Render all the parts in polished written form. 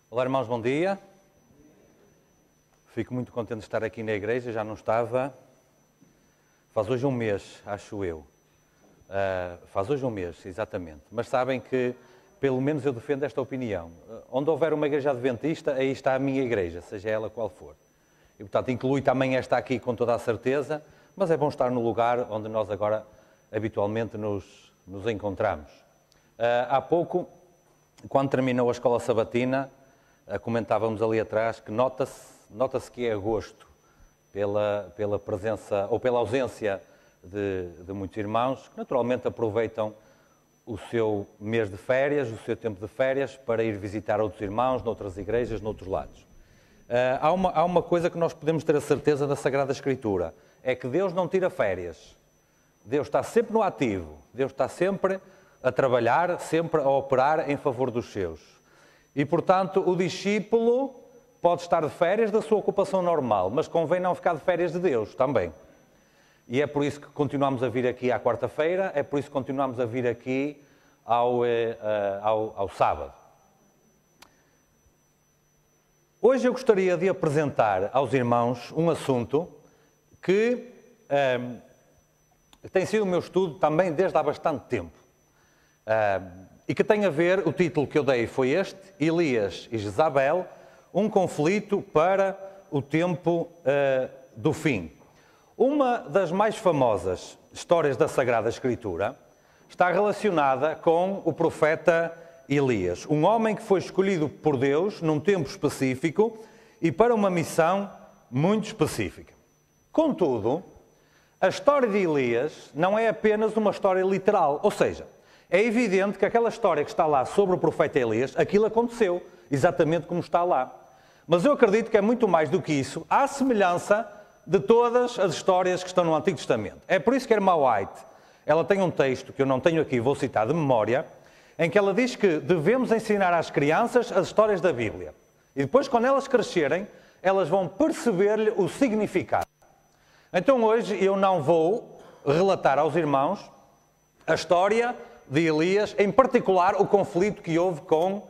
Olá, irmãos, bom dia. Fico muito contente de estar aqui na igreja, já não estava. Faz hoje um mês, acho eu. Faz hoje um mês, exatamente. Mas sabem que, pelo menos eu defendo esta opinião. Onde houver uma igreja adventista, aí está a minha igreja, seja ela qual for. E, portanto, inclui também esta aqui com toda a certeza, mas é bom estar no lugar onde nós agora habitualmente nos encontramos. Há pouco, quando terminou a escola sabatina, comentávamos ali atrás que nota-se que é agosto pela presença ou pela ausência de muitos irmãos que naturalmente aproveitam o seu mês de férias, o seu tempo de férias para ir visitar outros irmãos noutras igrejas, noutros lados. Há uma coisa que nós podemos ter a certeza da Sagrada Escritura, é que Deus não tira férias. Deus está sempre no ativo, Deus está sempre a trabalhar, sempre a operar em favor dos seus. E, portanto, o discípulo pode estar de férias da sua ocupação normal, mas convém não ficar de férias de Deus também. E é por isso que continuamos a vir aqui à quarta-feira, é por isso que continuamos a vir aqui ao sábado. Hoje eu gostaria de apresentar aos irmãos um assunto que tem sido o meu estudo também desde há bastante tempo. E que tem a ver, o título que eu dei foi este, Elias e Jezabel, um conflito para o tempo do fim. Uma das mais famosas histórias da Sagrada Escritura está relacionada com o profeta Elias, um homem que foi escolhido por Deus num tempo específico e para uma missão muito específica. Contudo, a história de Elias não é apenas uma história literal, ou seja, é evidente que aquela história que está lá sobre o profeta Elias, aquilo aconteceu, exatamente como está lá. Mas eu acredito que é muito mais do que isso, à semelhança de todas as histórias que estão no Antigo Testamento. É por isso que a irmã White, ela tem um texto que eu não tenho aqui, vou citar de memória, em que ela diz que devemos ensinar às crianças as histórias da Bíblia. E depois, quando elas crescerem, elas vão perceber-lhe o significado. Então hoje eu não vou relatar aos irmãos a história de Elias, em particular o conflito que houve com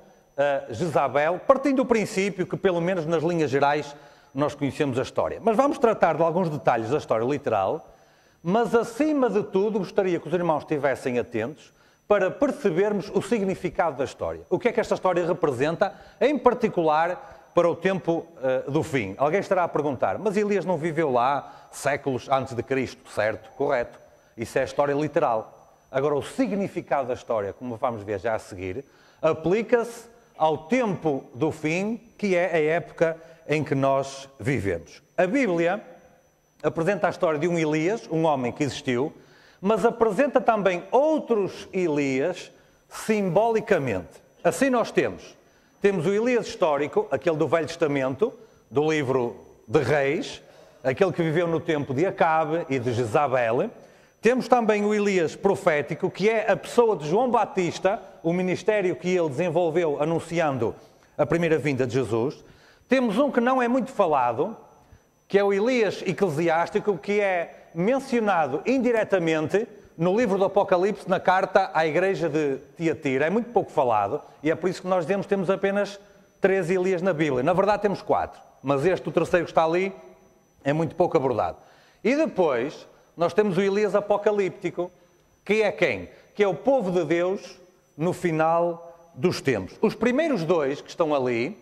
Jezabel, partindo do princípio que, pelo menos nas linhas gerais, nós conhecemos a história. Mas vamos tratar de alguns detalhes da história literal, mas acima de tudo gostaria que os irmãos estivessem atentos para percebermos o significado da história. O que é que esta história representa, em particular para o tempo do fim. Alguém estará a perguntar, mas Elias não viveu lá séculos antes de Cristo, certo? Correto. Isso é a história literal. Agora, o significado da história, como vamos ver já a seguir, aplica-se ao tempo do fim, que é a época em que nós vivemos. A Bíblia apresenta a história de um Elias, um homem que existiu, mas apresenta também outros Elias simbolicamente. Assim nós temos o Elias histórico, aquele do Velho Testamento, do livro de Reis, aquele que viveu no tempo de Acabe e de Jezabel. Temos também o Elias profético, que é a pessoa de João Batista, o ministério que ele desenvolveu anunciando a primeira vinda de Jesus. Temos um que não é muito falado, que é o Elias eclesiástico, que é mencionado indiretamente no livro do Apocalipse, na carta à igreja de Tiatira. É muito pouco falado e é por isso que nós dizemos que temos apenas 3 Elias na Bíblia. Na verdade temos 4, mas o terceiro que está ali, é muito pouco abordado. E depois nós temos o Elias apocalíptico, que é quem? Que é o povo de Deus no final dos tempos. Os primeiros 2 que estão ali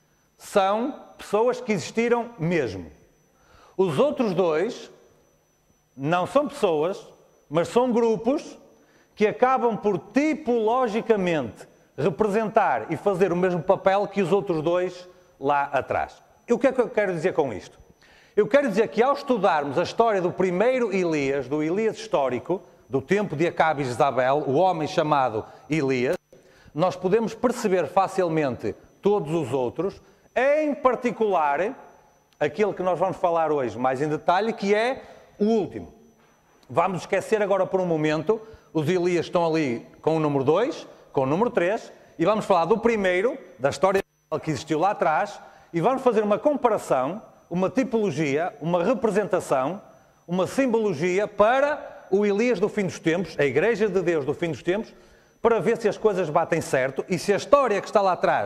são pessoas que existiram mesmo. Os outros 2 não são pessoas, mas são grupos que acabam por tipologicamente representar e fazer o mesmo papel que os outros 2 lá atrás. E o que é que eu quero dizer com isto? Eu quero dizer que ao estudarmos a história do primeiro Elias, do Elias histórico, do tempo de Acabe e Jezabel, o homem chamado Elias, nós podemos perceber facilmente todos os outros, em particular aquele que nós vamos falar hoje mais em detalhe, que é o último. Vamos esquecer agora por um momento, os Elias estão ali com o número 2, com o número 3, e vamos falar do primeiro, da história que existiu lá atrás, e vamos fazer uma comparação, uma tipologia, uma representação, uma simbologia para o Elias do fim dos tempos, a Igreja de Deus do fim dos tempos, para ver se as coisas batem certo e se a história que está lá atrás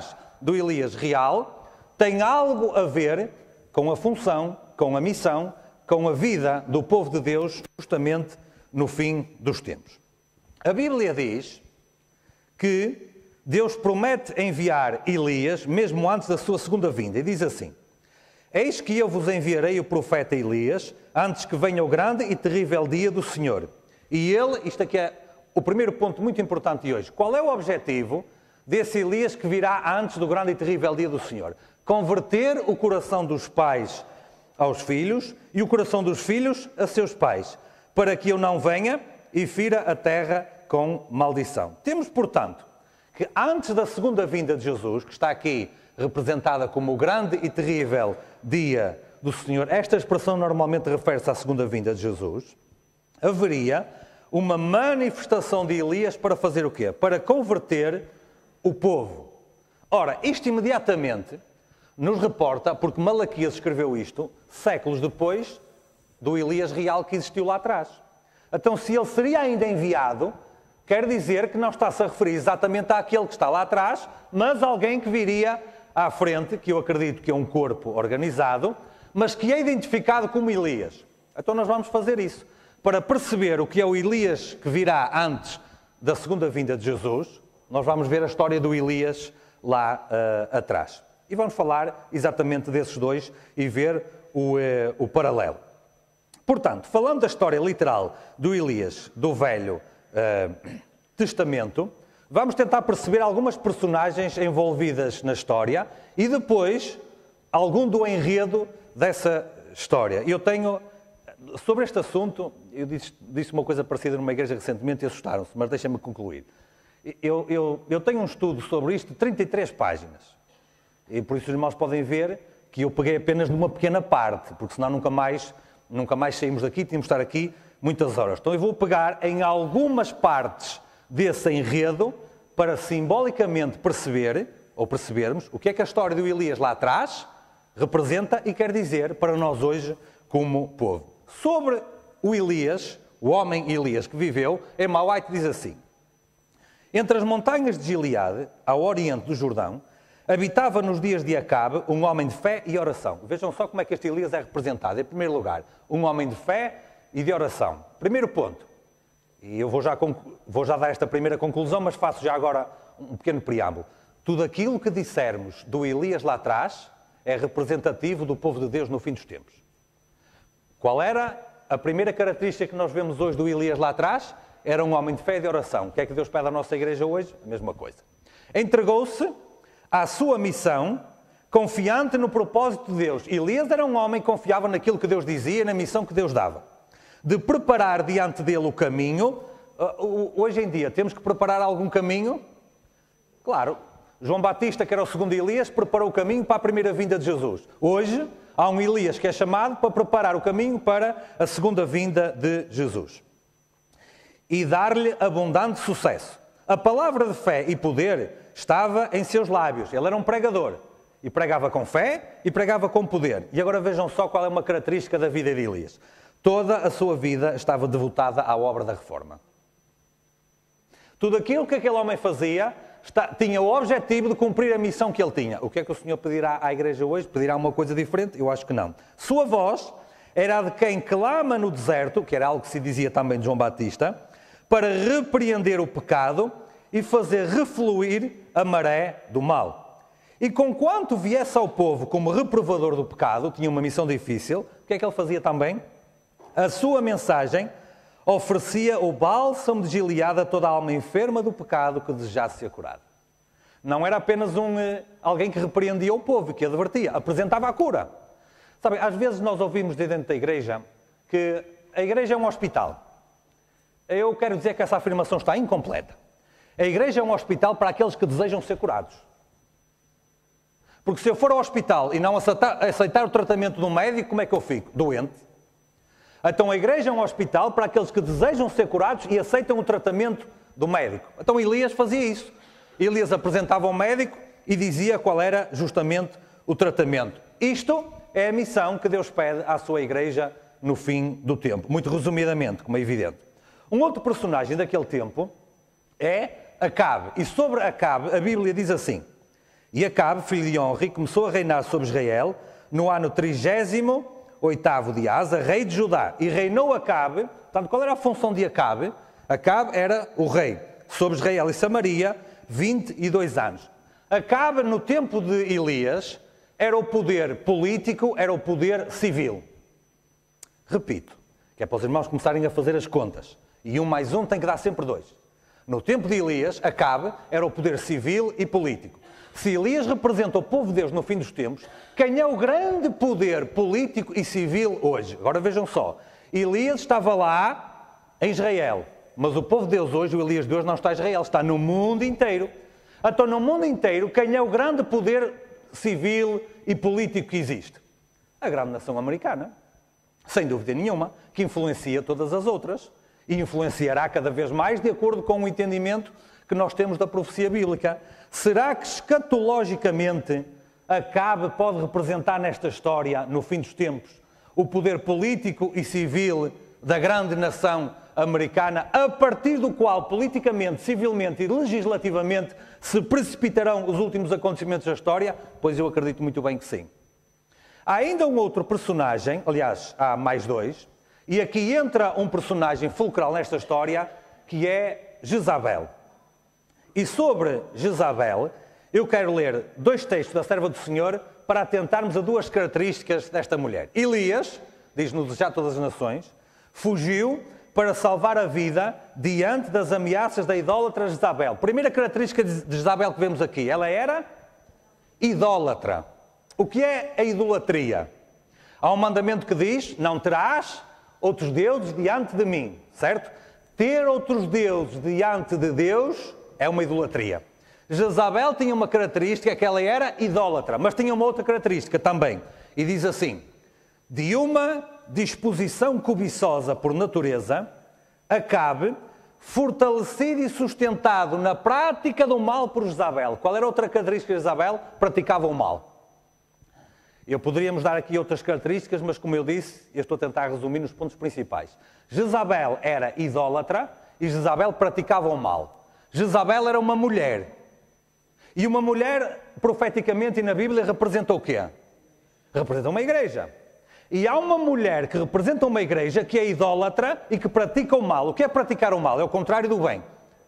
do Elias real tem algo a ver com a função, com a missão, com a vida do povo de Deus, justamente no fim dos tempos. A Bíblia diz que Deus promete enviar Elias mesmo antes da sua segunda vinda, e diz assim: eis que eu vos enviarei o profeta Elias antes que venha o grande e terrível dia do Senhor. E ele, isto aqui é o primeiro ponto muito importante de hoje, qual é o objetivo desse Elias que virá antes do grande e terrível dia do Senhor? Converter o coração dos pais aos filhos e o coração dos filhos a seus pais, para que eu não venha e fira a terra com maldição. Temos, portanto, que antes da segunda vinda de Jesus, que está aqui representada como o grande e terrível dia do Senhor, esta expressão normalmente refere-se à segunda vinda de Jesus, haveria uma manifestação de Elias para fazer o quê? Para converter o povo. Ora, isto imediatamente nos reporta, porque Malaquias escreveu isto séculos depois do Elias real que existiu lá atrás. Então, se ele seria ainda enviado, quer dizer que não está-se a referir exatamente àquele que está lá atrás, mas alguém que viria à frente, que eu acredito que é um corpo organizado, mas que é identificado como Elias. Então nós vamos fazer isso. Para perceber o que é o Elias que virá antes da segunda vinda de Jesus, nós vamos ver a história do Elias lá atrás. E vamos falar exatamente desses dois e ver o paralelo. Portanto, falando da história literal do Elias do Velho Testamento, vamos tentar perceber algumas personagens envolvidas na história e depois algum do enredo dessa história. Eu tenho, sobre este assunto, eu disse uma coisa parecida numa igreja recentemente e assustaram-se, mas deixem-me concluir. Eu tenho um estudo sobre isto de 33 páginas. E por isso os irmãos podem ver que eu peguei apenas numa pequena parte, porque senão nunca mais saímos daqui, tínhamos de estar aqui muitas horas. Então eu vou pegar em algumas partes desse enredo para simbolicamente percebermos o que é que a história do Elias lá atrás representa e quer dizer para nós hoje como povo. Sobre o Elias, o homem Elias que viveu, Emma White diz assim: entre as montanhas de Gileade, ao oriente do Jordão, habitava nos dias de Acabe um homem de fé e oração. Vejam só como é que este Elias é representado. Em primeiro lugar, um homem de fé e de oração. Primeiro ponto, e eu vou já dar esta primeira conclusão, mas faço já agora um pequeno preâmbulo. Tudo aquilo que dissermos do Elias lá atrás é representativo do povo de Deus no fim dos tempos. Qual era a primeira característica que nós vemos hoje do Elias lá atrás? Era um homem de fé e de oração. O que é que Deus pede à nossa igreja hoje? A mesma coisa. Entregou-se à sua missão, confiante no propósito de Deus. Elias era um homem que confiava naquilo que Deus dizia, na missão que Deus dava. De preparar diante dele o caminho. Hoje em dia, temos que preparar algum caminho? Claro, João Batista, que era o segundo Elias, preparou o caminho para a primeira vinda de Jesus. Hoje, há um Elias que é chamado para preparar o caminho para a segunda vinda de Jesus. E dar-lhe abundante sucesso. A palavra de fé e poder estava em seus lábios. Ele era um pregador. E pregava com fé e pregava com poder. E agora vejam só qual é uma característica da vida de Elias. Toda a sua vida estava devotada à obra da reforma. Tudo aquilo que aquele homem fazia tinha o objetivo de cumprir a missão que ele tinha. O que é que o Senhor pedirá à igreja hoje? Pedirá uma coisa diferente? Eu acho que não. Sua voz era a de quem clama no deserto, que era algo que se dizia também de João Batista, para repreender o pecado e fazer refluir a maré do mal. E conquanto viesse ao povo como reprovador do pecado, tinha uma missão difícil, o que é que ele fazia também? A sua mensagem oferecia o bálsamo de Gileade a toda a alma enferma do pecado que desejasse ser curada. Não era apenas alguém que repreendia o povo, que advertia, apresentava a cura. Sabem, às vezes nós ouvimos de dentro da igreja que a igreja é um hospital. Eu quero dizer que essa afirmação está incompleta. A igreja é um hospital para aqueles que desejam ser curados. Porque se eu for ao hospital e não aceitar o tratamento de um médico, como é que eu fico? Doente. Então a igreja é um hospital para aqueles que desejam ser curados e aceitam o tratamento do médico. Então Elias fazia isso. Elias apresentava ao médico e dizia qual era justamente o tratamento. Isto é a missão que Deus pede à sua igreja no fim do tempo. Muito resumidamente, como é evidente. Um outro personagem daquele tempo é Acabe. E sobre Acabe, a Bíblia diz assim: E Acabe, filho de Onri, começou a reinar sobre Israel no ano 38º de Asa, rei de Judá. E reinou Acabe, portanto, qual era a função de Acabe? Acabe era o rei sobre Israel e Samaria, 22 anos. Acabe, no tempo de Elias, era o poder político, era o poder civil. Repito, que é para os irmãos começarem a fazer as contas. E 1 mais 1 tem que dar sempre 2. No tempo de Elias, Acabe era o poder civil e político. Se Elias representa o povo de Deus no fim dos tempos, quem é o grande poder político e civil hoje? Agora vejam só. Elias estava lá em Israel, mas o povo de Deus hoje, o Elias de hoje, não está em Israel, está no mundo inteiro. Então, no mundo inteiro, quem é o grande poder civil e político que existe? A grande nação americana. Sem dúvida nenhuma, que influencia todas as outras e influenciará cada vez mais de acordo com o entendimento que nós temos da profecia bíblica. Será que escatologicamente Acabe pode representar nesta história, no fim dos tempos, o poder político e civil da grande nação americana, a partir do qual politicamente, civilmente e legislativamente se precipitarão os últimos acontecimentos da história? Pois eu acredito muito bem que sim. Há ainda um outro personagem, aliás, há mais 2, e aqui entra um personagem fulcral nesta história, que é Jezabel. E sobre Jezabel, eu quero ler 2 textos da serva do Senhor para atentarmos a 2 características desta mulher. Elias, diz-nos já todas as nações, fugiu para salvar a vida diante das ameaças da idólatra Jezabel. Primeira característica de Jezabel que vemos aqui, ela era idólatra. O que é a idolatria? Há um mandamento que diz, não terás outros deuses diante de mim, certo? Ter outros deuses diante de Deus é uma idolatria. Jezabel tinha uma característica, que ela era idólatra, mas tinha uma outra característica também. E diz assim, de uma disposição cobiçosa por natureza, Acabe, fortalecido e sustentado na prática do mal por Jezabel. Qual era a outra característica de Jezabel? Praticava o mal. Poderíamos dar aqui outras características, mas como eu disse, eu estou a tentar resumir nos pontos principais. Jezabel era idólatra e Jezabel praticava o mal. Jezabel era uma mulher. E uma mulher, profeticamente e na Bíblia, representa o quê? Representa uma igreja. E há uma mulher que representa uma igreja que é idólatra e que pratica o mal. O que é praticar o mal? É o contrário do bem.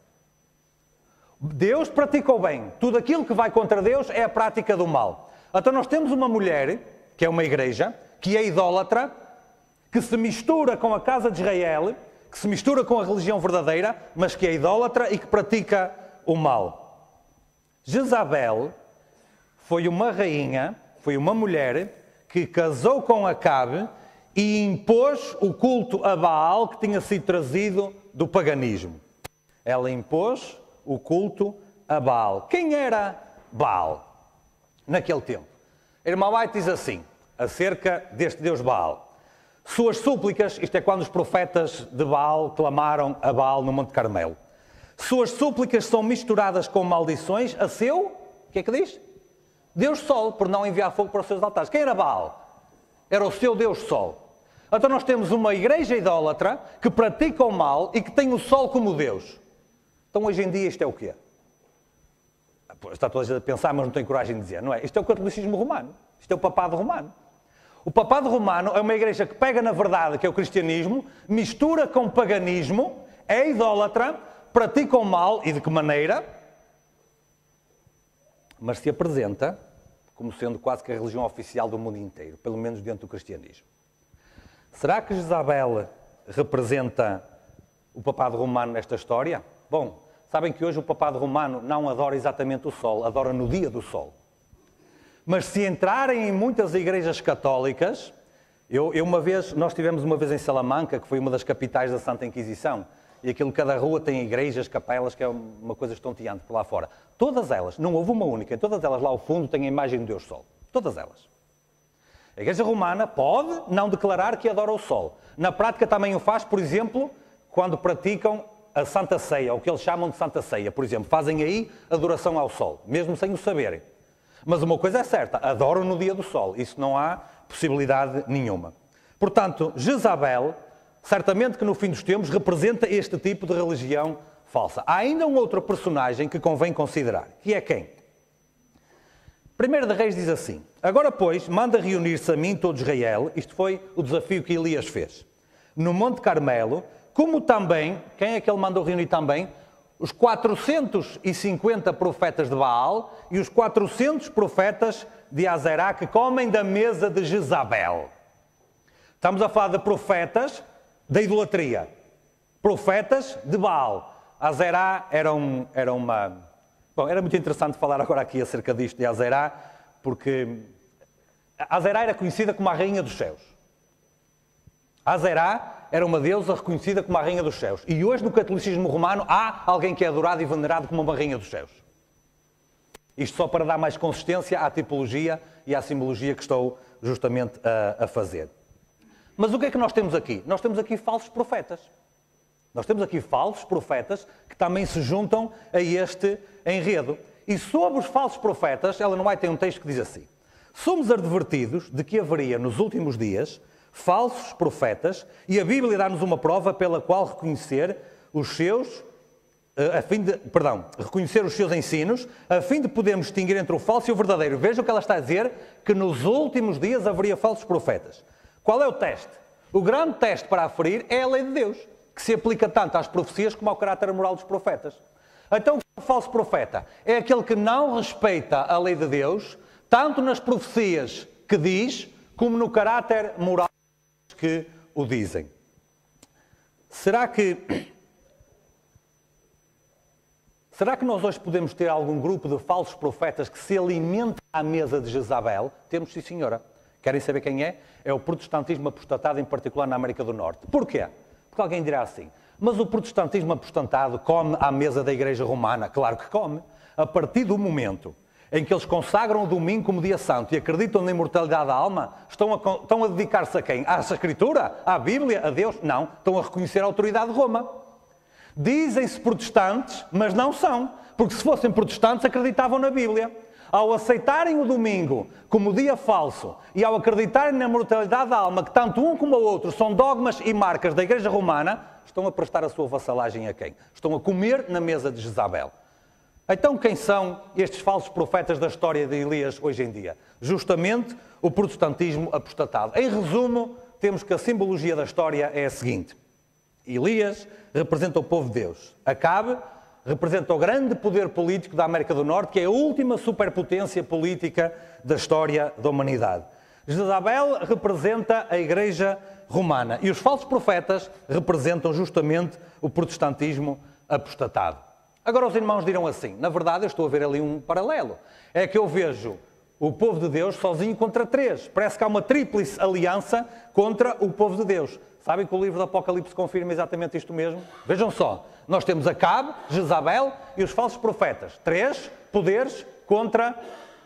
Deus pratica o bem. Tudo aquilo que vai contra Deus é a prática do mal. Então nós temos uma mulher, que é uma igreja, que é idólatra, que se mistura com a casa de Israel, que se mistura com a religião verdadeira, mas que é idólatra e que pratica o mal. Jezabel foi uma rainha, foi uma mulher que casou com Acabe e impôs o culto a Baal que tinha sido trazido do paganismo. Ela impôs o culto a Baal. Quem era Baal naquele tempo? A irmã White diz assim, acerca deste Deus Baal. Suas súplicas, isto é quando os profetas de Baal clamaram a Baal no Monte Carmelo. Suas súplicas são misturadas com maldições a seu, o que é que diz? Deus Sol, por não enviar fogo para os seus altares. Quem era Baal? Era o seu Deus Sol. Então nós temos uma igreja idólatra que pratica o mal e que tem o Sol como Deus. Então hoje em dia isto é o quê? Está toda a gente a pensar, mas não tem coragem de dizer, não é? Isto é o catolicismo romano. Isto é o papado romano. O papado romano é uma igreja que pega na verdade, que é o cristianismo, mistura com o paganismo, é idólatra, pratica o mal, e de que maneira? Mas se apresenta como sendo quase que a religião oficial do mundo inteiro, pelo menos dentro do cristianismo. Será que Jezabel representa o papado romano nesta história? Bom, sabem que hoje o papado romano não adora exatamente o sol, adora no dia do sol. Mas se entrarem em muitas igrejas católicas, nós estivemos uma vez em Salamanca, que foi uma das capitais da Santa Inquisição, e aquilo, cada rua tem igrejas, capelas, que é uma coisa estonteante por lá fora. Todas elas, não houve uma única, todas elas lá ao fundo têm a imagem do Deus Sol. Todas elas. A Igreja Romana pode não declarar que adora o Sol. Na prática também o faz, por exemplo, quando praticam a Santa Ceia, o que eles chamam de Santa Ceia. Por exemplo, fazem aí adoração ao Sol, mesmo sem o saberem. Mas uma coisa é certa, adoram no dia do Sol. Isso não há possibilidade nenhuma. Portanto, Jezabel, certamente que no fim dos tempos, representa este tipo de religião falsa. Há ainda um outro personagem que convém considerar, que é quem? 1 de Reis diz assim: agora, pois, manda reunir-se a mim todo Israel. Isto foi o desafio que Elias fez. No Monte Carmelo, como também, quem é que ele mandou reunir também? Os 450 profetas de Baal e os 400 profetas de Azerá que comem da mesa de Jezabel. Estamos a falar de profetas da idolatria. Profetas de Baal. Azerá era uma... Bom, era muito interessante falar agora aqui acerca disto de Azerá, porque Azerá era conhecida como a Rainha dos Céus. Azerá era uma deusa reconhecida como a Rainha dos Céus. E hoje no catolicismo romano há alguém que é adorado e venerado como uma Rainha dos Céus. Isto só para dar mais consistência à tipologia e à simbologia que estou justamente a fazer. Mas o que é que nós temos aqui? Nós temos aqui falsos profetas. Nós temos aqui falsos profetas que também se juntam a este enredo. E sobre os falsos profetas, Ellen White tem um texto que diz assim: somos advertidos de que haveria nos últimos dias falsos profetas e a Bíblia dá-nos uma prova pela qual reconhecer os seus ensinos, a fim de podermos distinguir entre o falso e o verdadeiro. Veja o que ela está a dizer, que nos últimos dias haveria falsos profetas. Qual é o teste? O grande teste para aferir é a lei de Deus, que se aplica tanto às profecias como ao caráter moral dos profetas. Então, o falso profeta é aquele que não respeita a lei de Deus, tanto nas profecias que diz, como no caráter moral que o dizem. Será que nós hoje podemos ter algum grupo de falsos profetas que se alimentam à mesa de Jezabel? Temos, sim, senhora. Querem saber quem é? É o protestantismo apostatado, em particular na América do Norte. Porquê? Porque alguém dirá assim: mas o protestantismo apostatado come à mesa da Igreja Romana? Claro que come. A partir do momento em que eles consagram o domingo como dia santo e acreditam na imortalidade da alma, estão a dedicar-se a quem? À Escritura? À Bíblia? A Deus? Não. Estão a reconhecer a autoridade de Roma. Dizem-se protestantes, mas não são. Porque se fossem protestantes, acreditavam na Bíblia. Ao aceitarem o domingo como dia falso e ao acreditarem na mortalidade da alma, que tanto um como o outro são dogmas e marcas da Igreja Romana, estão a prestar a sua vassalagem a quem? Estão a comer na mesa de Jezabel. Então quem são estes falsos profetas da história de Elias hoje em dia? Justamente o protestantismo apostatado. Em resumo, temos que a simbologia da história é a seguinte: Elias representa o povo de Deus. Acabe representa o grande poder político da América do Norte, que é a última superpotência política da história da humanidade. Jezabel representa a Igreja Romana e os falsos profetas representam justamente o protestantismo apostatado. Agora os irmãos dirão assim: na verdade eu estou a ver ali um paralelo. É que eu vejo o povo de Deus sozinho contra três. Parece que há uma tríplice aliança contra o povo de Deus. Sabem que o livro do Apocalipse confirma exatamente isto mesmo? Vejam só, nós temos Acabe, Jezabel e os falsos profetas. Três poderes contra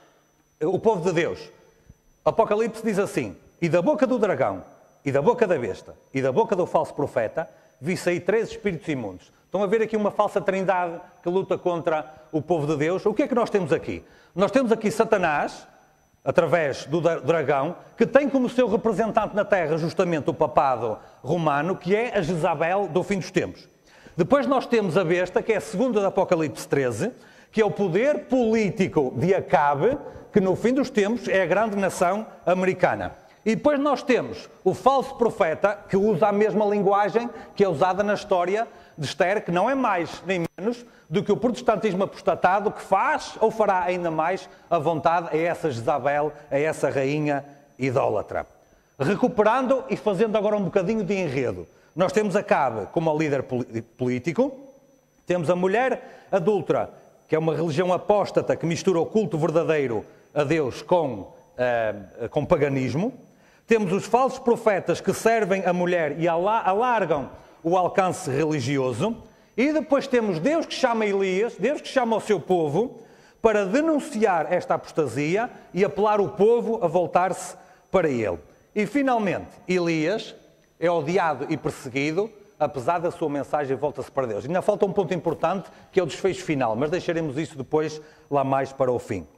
o povo de Deus. O Apocalipse diz assim: e da boca do dragão, e da boca da besta, e da boca do falso profeta, vi sair 3 espíritos imundos. Estão a ver aqui uma falsa trindade que luta contra o povo de Deus. O que é que nós temos aqui? Nós temos aqui Satanás, através do dragão, que tem como seu representante na Terra justamente o papado romano, que é a Jezabel do fim dos tempos. Depois nós temos a besta, que é a segunda do Apocalipse 13, que é o poder político de Acabe, que no fim dos tempos é a grande nação americana. E depois nós temos o falso profeta, que usa a mesma linguagem que é usada na história de Esther, que não é mais nem menos do que o protestantismo apostatado, que faz ou fará ainda mais a vontade a essa Jezabel, a essa rainha idólatra. Recuperando e fazendo agora um bocadinho de enredo, nós temos Acabe como líder político, temos a mulher adúltera, que é uma religião apóstata que mistura o culto verdadeiro a Deus com paganismo. Temos os falsos profetas que servem a mulher e alargam o alcance religioso. E depois temos Deus que chama Elias, Deus que chama o seu povo para denunciar esta apostasia e apelar o povo a voltar-se para ele. E finalmente, Elias é odiado e perseguido, apesar da sua mensagem volta-se para Deus. Ainda falta um ponto importante, que é o desfecho final, mas deixaremos isso depois lá mais para o fim.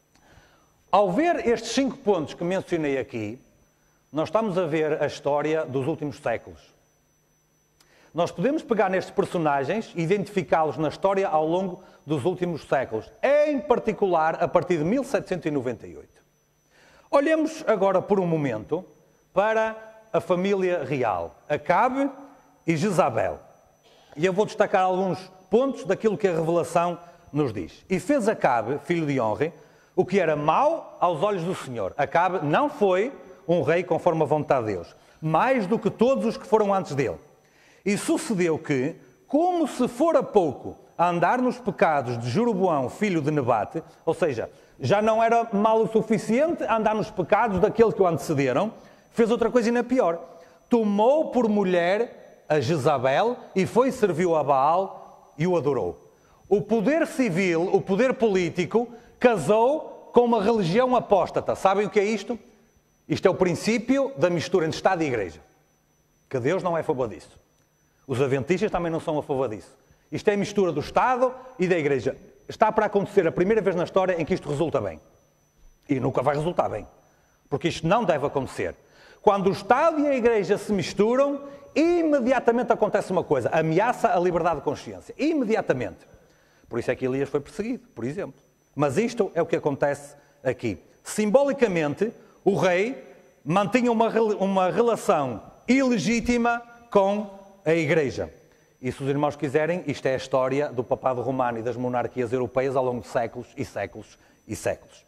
Ao ver estes 5 pontos que mencionei aqui, nós estamos a ver a história dos últimos séculos. Nós podemos pegar nestes personagens e identificá-los na história ao longo dos últimos séculos, em particular a partir de 1798. Olhemos agora por um momento para a família real, Acabe e Jezabel. E eu vou destacar alguns pontos daquilo que a revelação nos diz. E fez Acabe, filho de Onre, o que era mau aos olhos do Senhor. Acabe não foi um rei conforme a vontade de Deus, mais do que todos os que foram antes dele. E sucedeu que, como se fora pouco a andar nos pecados de Jeroboão, filho de Nebate, ou seja, já não era mal o suficiente andar nos pecados daqueles que o antecederam, fez outra coisa ainda pior. Tomou por mulher a Jezabel e foi e serviu a Baal e o adorou. O poder civil, o poder político, casou com uma religião apóstata. Sabem o que é isto? Isto é o princípio da mistura entre Estado e Igreja. Que Deus não é a favor disso. Os adventistas também não são a favor disso. Isto é a mistura do Estado e da Igreja. Está para acontecer a primeira vez na história em que isto resulta bem. E nunca vai resultar bem. Porque isto não deve acontecer. Quando o Estado e a Igreja se misturam, imediatamente acontece uma coisa. Ameaça a liberdade de consciência. Imediatamente. Por isso é que Elias foi perseguido, por exemplo. Mas isto é o que acontece aqui. Simbolicamente, o rei mantinha uma relação ilegítima com a Igreja. E se os irmãos quiserem, isto é a história do papado romano e das monarquias europeias ao longo de séculos e séculos e séculos.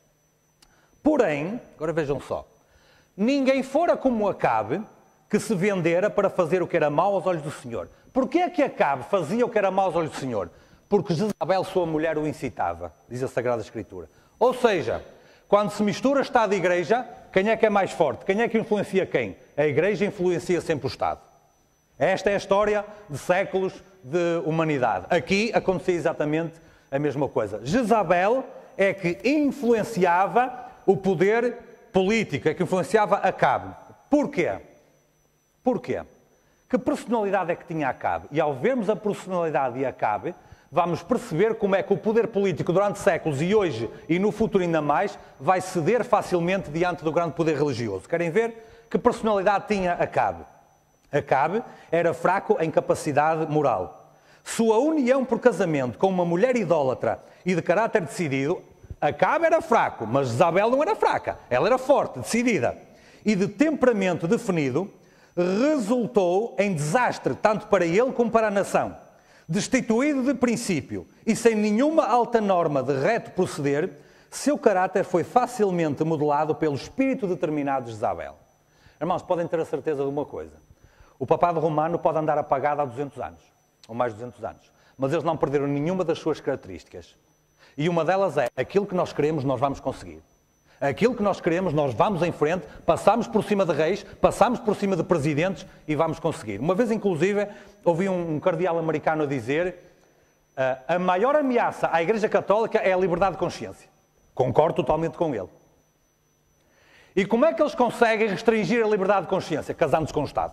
Porém, agora vejam só, ninguém fora como Acabe que se vendera para fazer o que era mau aos olhos do Senhor. Porquê é que Acabe fazia o que era mau aos olhos do Senhor? Porque Jezabel, sua mulher, o incitava, diz a Sagrada Escritura. Ou seja, quando se mistura Estado e Igreja, quem é mais forte? Quem é que influencia quem? A Igreja influencia sempre o Estado. Esta é a história de séculos de humanidade. Aqui acontecia exatamente a mesma coisa. Jezabel é que influenciava o poder político, é que influenciava Acabe. Porquê? Porquê? Que personalidade é que tinha Acabe? E ao vermos a personalidade de Acabe, vamos perceber como é que o poder político durante séculos e hoje e no futuro ainda mais vai ceder facilmente diante do grande poder religioso. Querem ver? Que personalidade tinha Acabe? Acabe era fraco em capacidade moral. Sua união por casamento com uma mulher idólatra e de caráter decidido, Acabe era fraco, mas Jezabel não era fraca. Ela era forte, decidida. E de temperamento definido, resultou em desastre tanto para ele como para a nação. Destituído de princípio e sem nenhuma alta norma de reto proceder, seu caráter foi facilmente modelado pelo espírito determinado de Jezabel. Irmãos, podem ter a certeza de uma coisa. O papado romano pode andar apagado há 200 anos, ou mais de 200 anos, mas eles não perderam nenhuma das suas características. E uma delas é, aquilo que nós queremos, nós vamos conseguir. Aquilo que nós queremos, nós vamos em frente, passamos por cima de reis, passamos por cima de presidentes e vamos conseguir. Uma vez, inclusive, ouvi um cardeal americano a dizer a maior ameaça à Igreja Católica é a liberdade de consciência. Concordo totalmente com ele. E como é que eles conseguem restringir a liberdade de consciência? Casando-se com o Estado.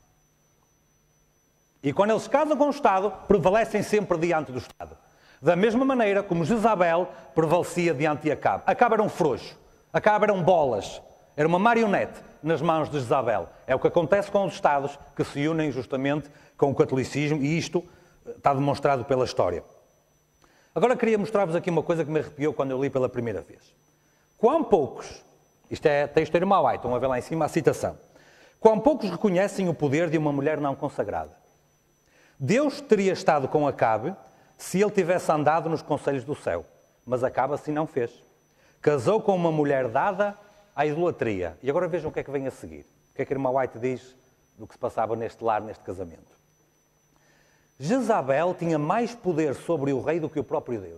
E quando eles casam com o Estado, prevalecem sempre diante do Estado. Da mesma maneira como Jezabel prevalecia diante de Acabe. Acabe era um frouxo. Acabe eram bolas. Era uma marionete nas mãos de Jezabel. É o que acontece com os Estados que se unem justamente com o catolicismo e isto está demonstrado pela história. Agora queria mostrar-vos aqui uma coisa que me arrepiou quando eu li pela primeira vez. Quão poucos, isto é texto de Irmão White, estão a ver lá em cima a citação. Quão poucos reconhecem o poder de uma mulher não consagrada. Deus teria estado com Acabe se ele tivesse andado nos conselhos do céu, mas Acabe assim não fez. Casou com uma mulher dada à idolatria. E agora vejam o que é que vem a seguir. O que é que a Irmã White diz do que se passava neste lar, neste casamento. Jezabel tinha mais poder sobre o rei do que o próprio Deus.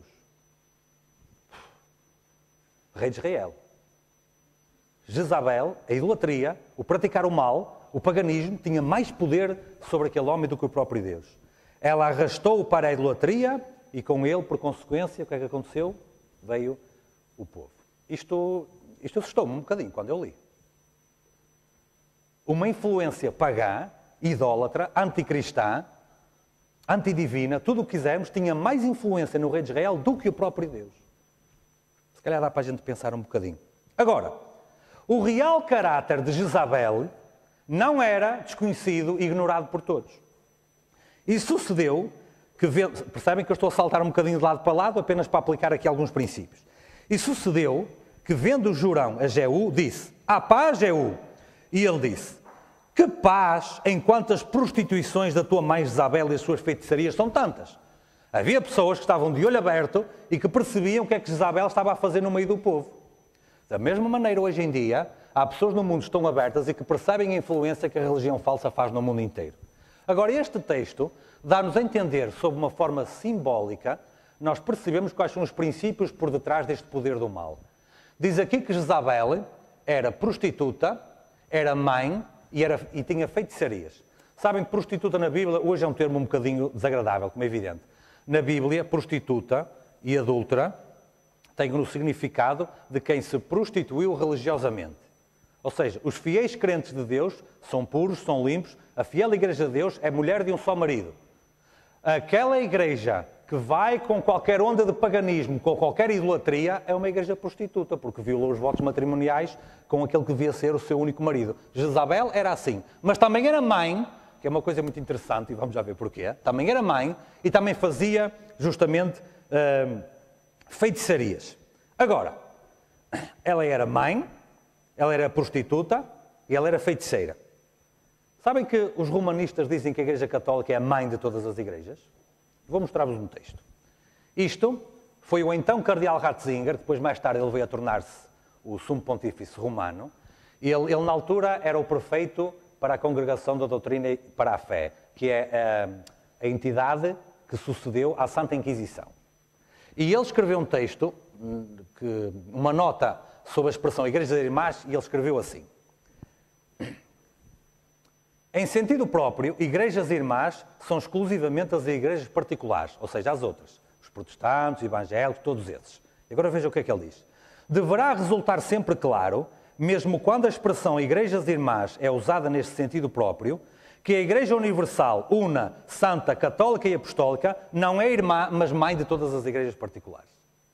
Rei de Israel. Jezabel, a idolatria, o praticar o mal, o paganismo, tinha mais poder sobre aquele homem do que o próprio Deus. Ela arrastou-o para a idolatria e com ele, por consequência, o que é que aconteceu? Veio o povo. Isto assustou-me um bocadinho quando eu li. Uma influência pagã, idólatra, anticristã, antidivina, tudo o que quisermos, tinha mais influência no rei de Israel do que o próprio Deus. Se calhar dá para a gente pensar um bocadinho. Agora, o real caráter de Jezabel não era desconhecido e ignorado por todos. E sucedeu percebem que eu estou a saltar um bocadinho de lado para lado, apenas para aplicar aqui alguns princípios. E sucedeu que, vendo Jurão a Jeú, disse: "Há paz, Jeú?" E ele disse: "Que paz, enquanto as prostituições da tua mãe Jezabel e as suas feitiçarias são tantas." Havia pessoas que estavam de olho aberto e que percebiam o que é que Jezabel estava a fazer no meio do povo. Da mesma maneira, hoje em dia, há pessoas no mundo que estão abertas e que percebem a influência que a religião falsa faz no mundo inteiro. Agora, este texto dá-nos a entender, sob uma forma simbólica, nós percebemos quais são os princípios por detrás deste poder do mal. Diz aqui que Jezabel era prostituta, era mãe e tinha feitiçarias. Sabem que prostituta na Bíblia, hoje é um termo um bocadinho desagradável, como é evidente. Na Bíblia, prostituta e adúltera têm o significado de quem se prostituiu religiosamente. Ou seja, os fiéis crentes de Deus são puros, são limpos. A fiel igreja de Deus é mulher de um só marido. Aquela igreja que vai com qualquer onda de paganismo, com qualquer idolatria, é uma igreja prostituta, porque violou os votos matrimoniais com aquele que devia ser o seu único marido. Jezabel era assim, mas também era mãe, que é uma coisa muito interessante, e vamos já ver porquê. Também era mãe e também fazia, justamente, feitiçarias. Agora, ela era mãe, ela era prostituta e ela era feiticeira. Sabem que os romanistas dizem que a Igreja Católica é a mãe de todas as igrejas? Vou mostrar-vos um texto. Isto foi o então cardeal Ratzinger, depois mais tarde ele veio a tornar-se o sumo pontífice romano. Ele na altura era o prefeito para a Congregação da Doutrina e para a Fé, que é a entidade que sucedeu à Santa Inquisição. E ele escreveu um texto, uma nota sobre a expressão Igrejas Irmãs, e ele escreveu assim: "Em sentido próprio, igrejas irmãs são exclusivamente as igrejas particulares, ou seja, as outras, os protestantes, evangélicos, todos esses." E agora veja o que é que ele diz. "Deverá resultar sempre claro, mesmo quando a expressão igrejas irmãs é usada neste sentido próprio, que a Igreja Universal, una, santa, católica e apostólica, não é irmã, mas mãe de todas as igrejas particulares."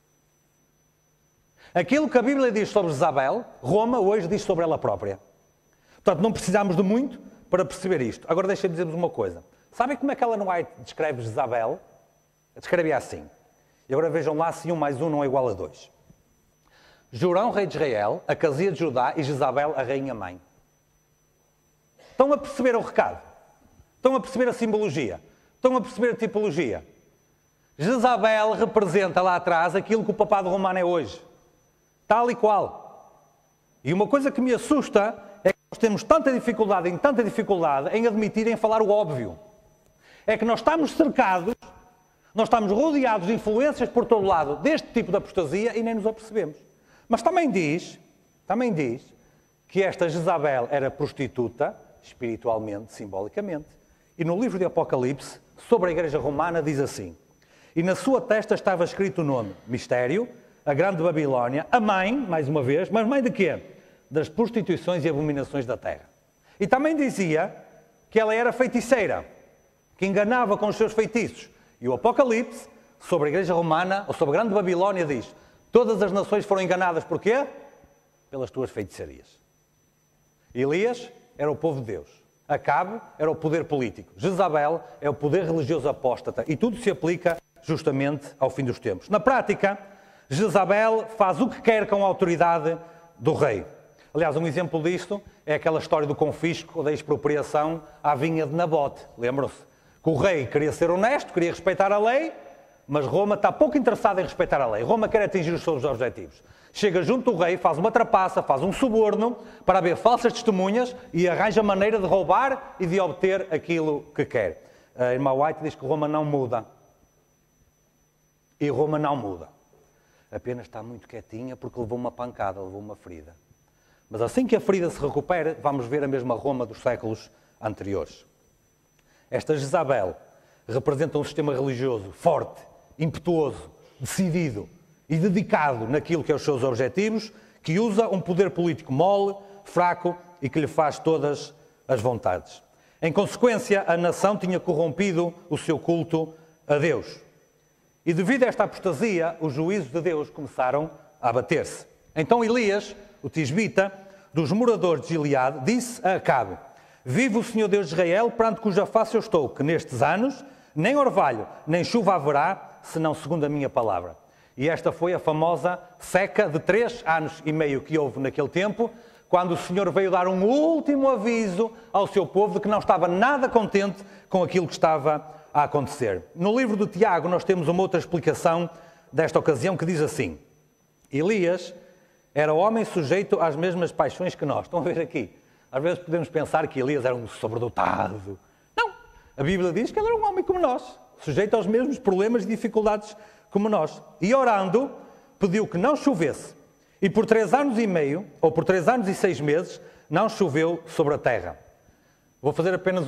Aquilo que a Bíblia diz sobre Jezabel, Roma hoje diz sobre ela própria. Portanto, não precisamos de muito para perceber isto. Agora deixem-me dizer-vos uma coisa. Sabem como é que ela não descreve Jezabel? Descreve assim. E agora vejam lá se 1 mais 1 não é igual a 2. Jorão, rei de Israel, a Casia de Judá e Jezabel, a rainha-mãe. Estão a perceber o recado? Estão a perceber a simbologia? Estão a perceber a tipologia? Jezabel representa lá atrás aquilo que o papado romano é hoje. Tal e qual. E uma coisa que me assusta é que nós temos tanta dificuldade em admitir, em falar o óbvio. É que nós estamos cercados, nós estamos rodeados de influências por todo lado deste tipo de apostasia e nem nos apercebemos. Mas também diz que esta Jezabel era prostituta, espiritualmente, simbolicamente. E no livro de Apocalipse, sobre a Igreja Romana, diz assim: "E na sua testa estava escrito o nome, Mistério, a Grande Babilónia, a mãe, mais uma vez, mas mãe de quê? Das prostituições e abominações da terra." E também dizia que ela era feiticeira, que enganava com os seus feitiços. E o Apocalipse, sobre a Igreja Romana, ou sobre a Grande Babilónia, diz: "Todas as nações foram enganadas por quê? Pelas tuas feitiçarias." Elias era o povo de Deus. Acabe era o poder político. Jezabel é o poder religioso apóstata. E tudo se aplica justamente ao fim dos tempos. Na prática, Jezabel faz o que quer com a autoridade do rei. Aliás, um exemplo disto é aquela história do confisco ou da expropriação à vinha de Nabote. Lembram-se? Que o rei queria ser honesto, queria respeitar a lei, mas Roma está pouco interessada em respeitar a lei. Roma quer atingir os seus objetivos. Chega junto do rei, faz uma trapaça, faz um suborno para haver falsas testemunhas e arranja maneira de roubar e de obter aquilo que quer. A irmã White diz que Roma não muda. E Roma não muda. Apenas está muito quietinha porque levou uma pancada, levou uma ferida. Mas assim que a ferida se recupera, vamos ver a mesma Roma dos séculos anteriores. Esta Jezabel representa um sistema religioso forte, impetuoso, decidido e dedicado naquilo que é os seus objetivos, que usa um poder político mole, fraco e que lhe faz todas as vontades. Em consequência, a nação tinha corrompido o seu culto a Deus. E devido a esta apostasia, os juízos de Deus começaram a abater-se. Então Elias, o tisbita, dos moradores de Gileade, disse a Acabe: "Vive o Senhor Deus de Israel, perante cuja face eu estou, que nestes anos Nem orvalho, nem chuva haverá, senão segundo a minha palavra. E esta foi a famosa seca de 3 anos e meio que houve naquele tempo, quando o Senhor veio dar um último aviso ao seu povo de que não estava nada contente com aquilo que estava a acontecer. No livro de Tiago nós temos uma outra explicação desta ocasião que diz assim: Elias era homem sujeito às mesmas paixões que nós. Estão a ver aqui? Às vezes podemos pensar que Elias era um sobredotado. Não! A Bíblia diz que ele era um homem como nós, sujeito aos mesmos problemas e dificuldades como nós. E orando, pediu que não chovesse. E por 3 anos e meio, ou por 3 anos e 6 meses, não choveu sobre a terra. Vou fazer apenas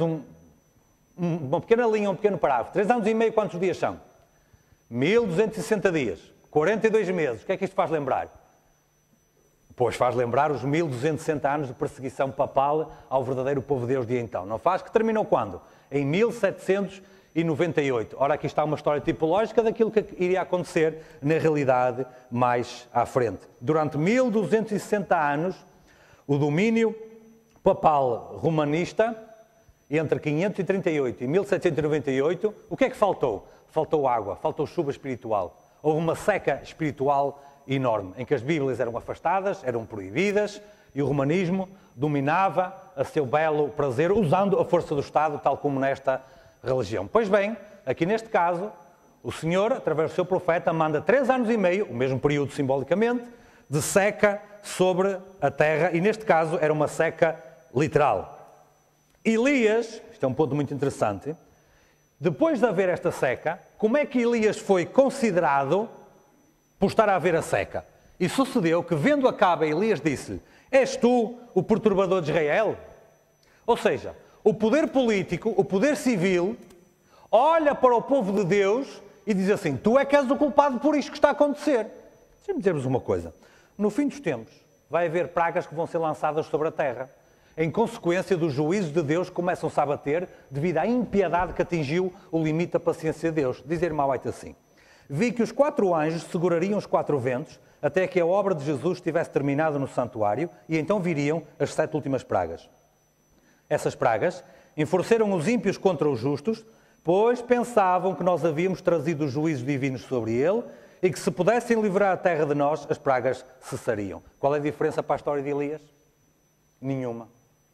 uma pequena linha, um pequeno parágrafo. 3 anos e meio, quantos dias são? 1260 dias. 42 meses. O que é que isto faz lembrar? Pois faz lembrar os 1260 anos de perseguição papal ao verdadeiro povo de Deus de então. Não faz? Que terminou quando? Em 1798. Ora, aqui está uma história tipológica daquilo que iria acontecer na realidade mais à frente. Durante 1260 anos, o domínio papal romanista, entre 538 e 1798, o que é que faltou? Faltou água, faltou chuva espiritual. Houve uma seca espiritual enorme, em que as Bíblias eram afastadas, eram proibidas, e o romanismo dominava a seu belo prazer, usando a força do Estado, tal como nesta religião. Pois bem, aqui neste caso, o Senhor, através do seu profeta, manda 3 anos e meio, o mesmo período simbolicamente, de seca sobre a terra, e neste caso era uma seca literal. Elias, isto é um ponto muito interessante, depois de haver esta seca, como é que Elias foi considerado por estar a haver a seca? E sucedeu que, vendo Acabe, Elias disse-lhe: és tu o perturbador de Israel? Ou seja, o poder político, o poder civil, olha para o povo de Deus e diz assim: tu é que és o culpado por isto que está a acontecer. Deixa-me dizer-vos uma coisa. No fim dos tempos, vai haver pragas que vão ser lançadas sobre a terra. Em consequência dos juízos de Deus que começam-se a abater devido à impiedade que atingiu o limite da paciência de Deus. Diz Irmão White assim: vi que os 4 anjos segurariam os 4 ventos até que a obra de Jesus estivesse terminada no santuário, e então viriam as 7 últimas pragas. Essas pragas enfureceram os ímpios contra os justos, pois pensavam que nós havíamos trazido os juízos divinos sobre ele e que se pudessem livrar a terra de nós, as pragas cessariam. Qual é a diferença para a história de Elias? Nenhuma.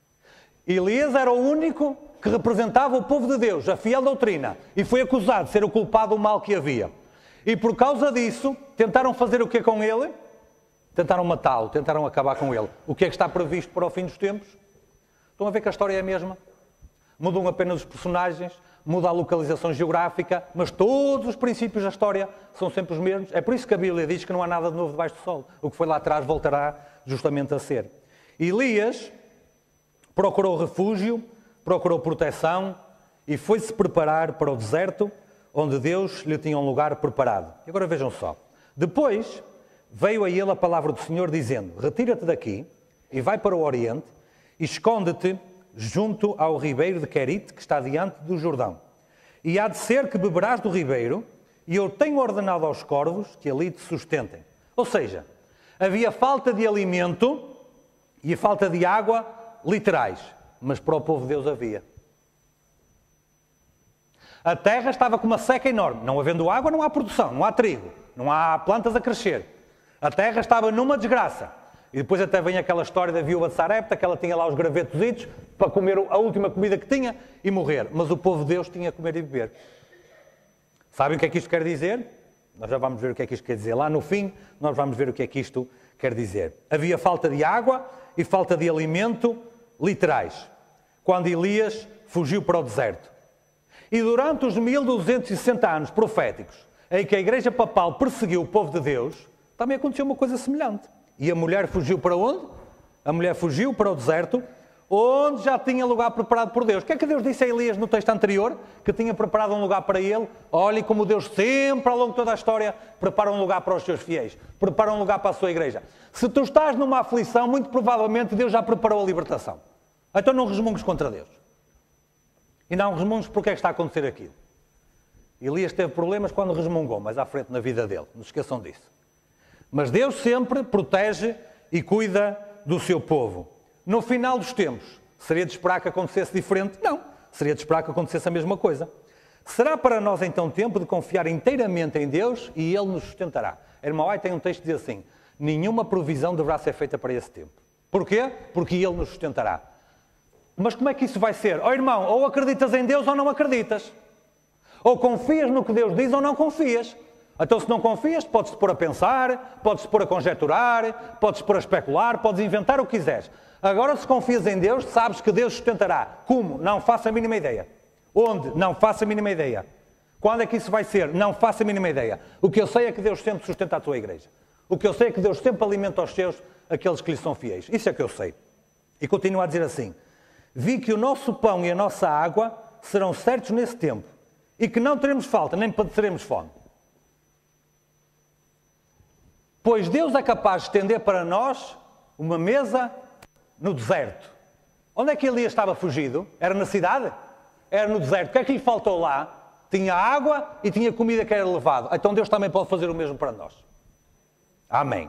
Elias era o único que representava o povo de Deus, a fiel doutrina, e foi acusado de ser o culpado do mal que havia. E por causa disso, tentaram fazer o que com ele? Tentaram matá-lo, tentaram acabar com ele. O que é que está previsto para o fim dos tempos? Estão a ver que a história é a mesma? Mudam apenas os personagens, muda a localização geográfica, mas todos os princípios da história são sempre os mesmos. É por isso que a Bíblia diz que não há nada de novo debaixo do sol. O que foi lá atrás voltará justamente a ser. Elias procurou refúgio, procurou proteção e foi-se preparar para o deserto, onde Deus lhe tinha um lugar preparado. E agora vejam só. Depois veio a ele a palavra do Senhor dizendo: retira-te daqui e vai para o Oriente e esconde-te junto ao ribeiro de Querite, que está diante do Jordão. E há de ser que beberás do ribeiro, e eu tenho ordenado aos corvos que ali te sustentem. Ou seja, havia falta de alimento e a falta de água literais, mas para o povo de Deus havia. A terra estava com uma seca enorme. Não havendo água, não há produção, não há trigo, não há plantas a crescer. A terra estava numa desgraça. E depois até vem aquela história da viúva de Sarepta, que ela tinha lá os gravetositos para comer a última comida que tinha e morrer. Mas o povo de Deus tinha a comer e beber. Sabem o que é que isto quer dizer? Nós já vamos ver o que é que isto quer dizer. Lá no fim, nós vamos ver o que é que isto quer dizer. Havia falta de água e falta de alimento literais, quando Elias fugiu para o deserto. E durante os 1260 anos proféticos, em que a Igreja Papal perseguiu o povo de Deus, também aconteceu uma coisa semelhante. E a mulher fugiu para onde? A mulher fugiu para o deserto, onde já tinha lugar preparado por Deus. O que é que Deus disse a Elias no texto anterior? Que tinha preparado um lugar para ele. Olhe como Deus sempre, ao longo de toda a história, prepara um lugar para os seus fiéis. Prepara um lugar para a sua igreja. Se tu estás numa aflição, muito provavelmente Deus já preparou a libertação. Então não resmungues contra Deus. E não resmungues porque é que está a acontecer aquilo. Elias teve problemas quando resmungou, mais à frente na vida dele. Não se esqueçam disso. Mas Deus sempre protege e cuida do seu povo. No final dos tempos, seria de esperar que acontecesse diferente? Não. Seria de esperar que acontecesse a mesma coisa. Será para nós então tempo de confiar inteiramente em Deus e Ele nos sustentará. A irmã White tem um texto que diz assim: nenhuma provisão deverá ser feita para esse tempo. Porquê? Porque Ele nos sustentará. Mas como é que isso vai ser? Oh irmão, ou acreditas em Deus ou não acreditas. Ou confias no que Deus diz ou não confias. Então se não confias, podes-te pôr a pensar, podes-te pôr a conjecturar, podes-te pôr a especular, podes inventar o que quiseres. Agora se confias em Deus, sabes que Deus sustentará. Como? Não faço a mínima ideia. Onde? Não faço a mínima ideia. Quando é que isso vai ser? Não faço a mínima ideia. O que eu sei é que Deus sempre sustenta a tua igreja. O que eu sei é que Deus sempre alimenta os seus, aqueles que lhe são fiéis. Isso é que eu sei. E continua a dizer assim: vi que o nosso pão e a nossa água serão certos nesse tempo e que não teremos falta, nem padeceremos fome. Pois Deus é capaz de estender para nós uma mesa no deserto. Onde é que Elias estava fugido? Era na cidade? Era no deserto. O que é que lhe faltou lá? Tinha água e tinha comida que era levado. Então Deus também pode fazer o mesmo para nós. Amém.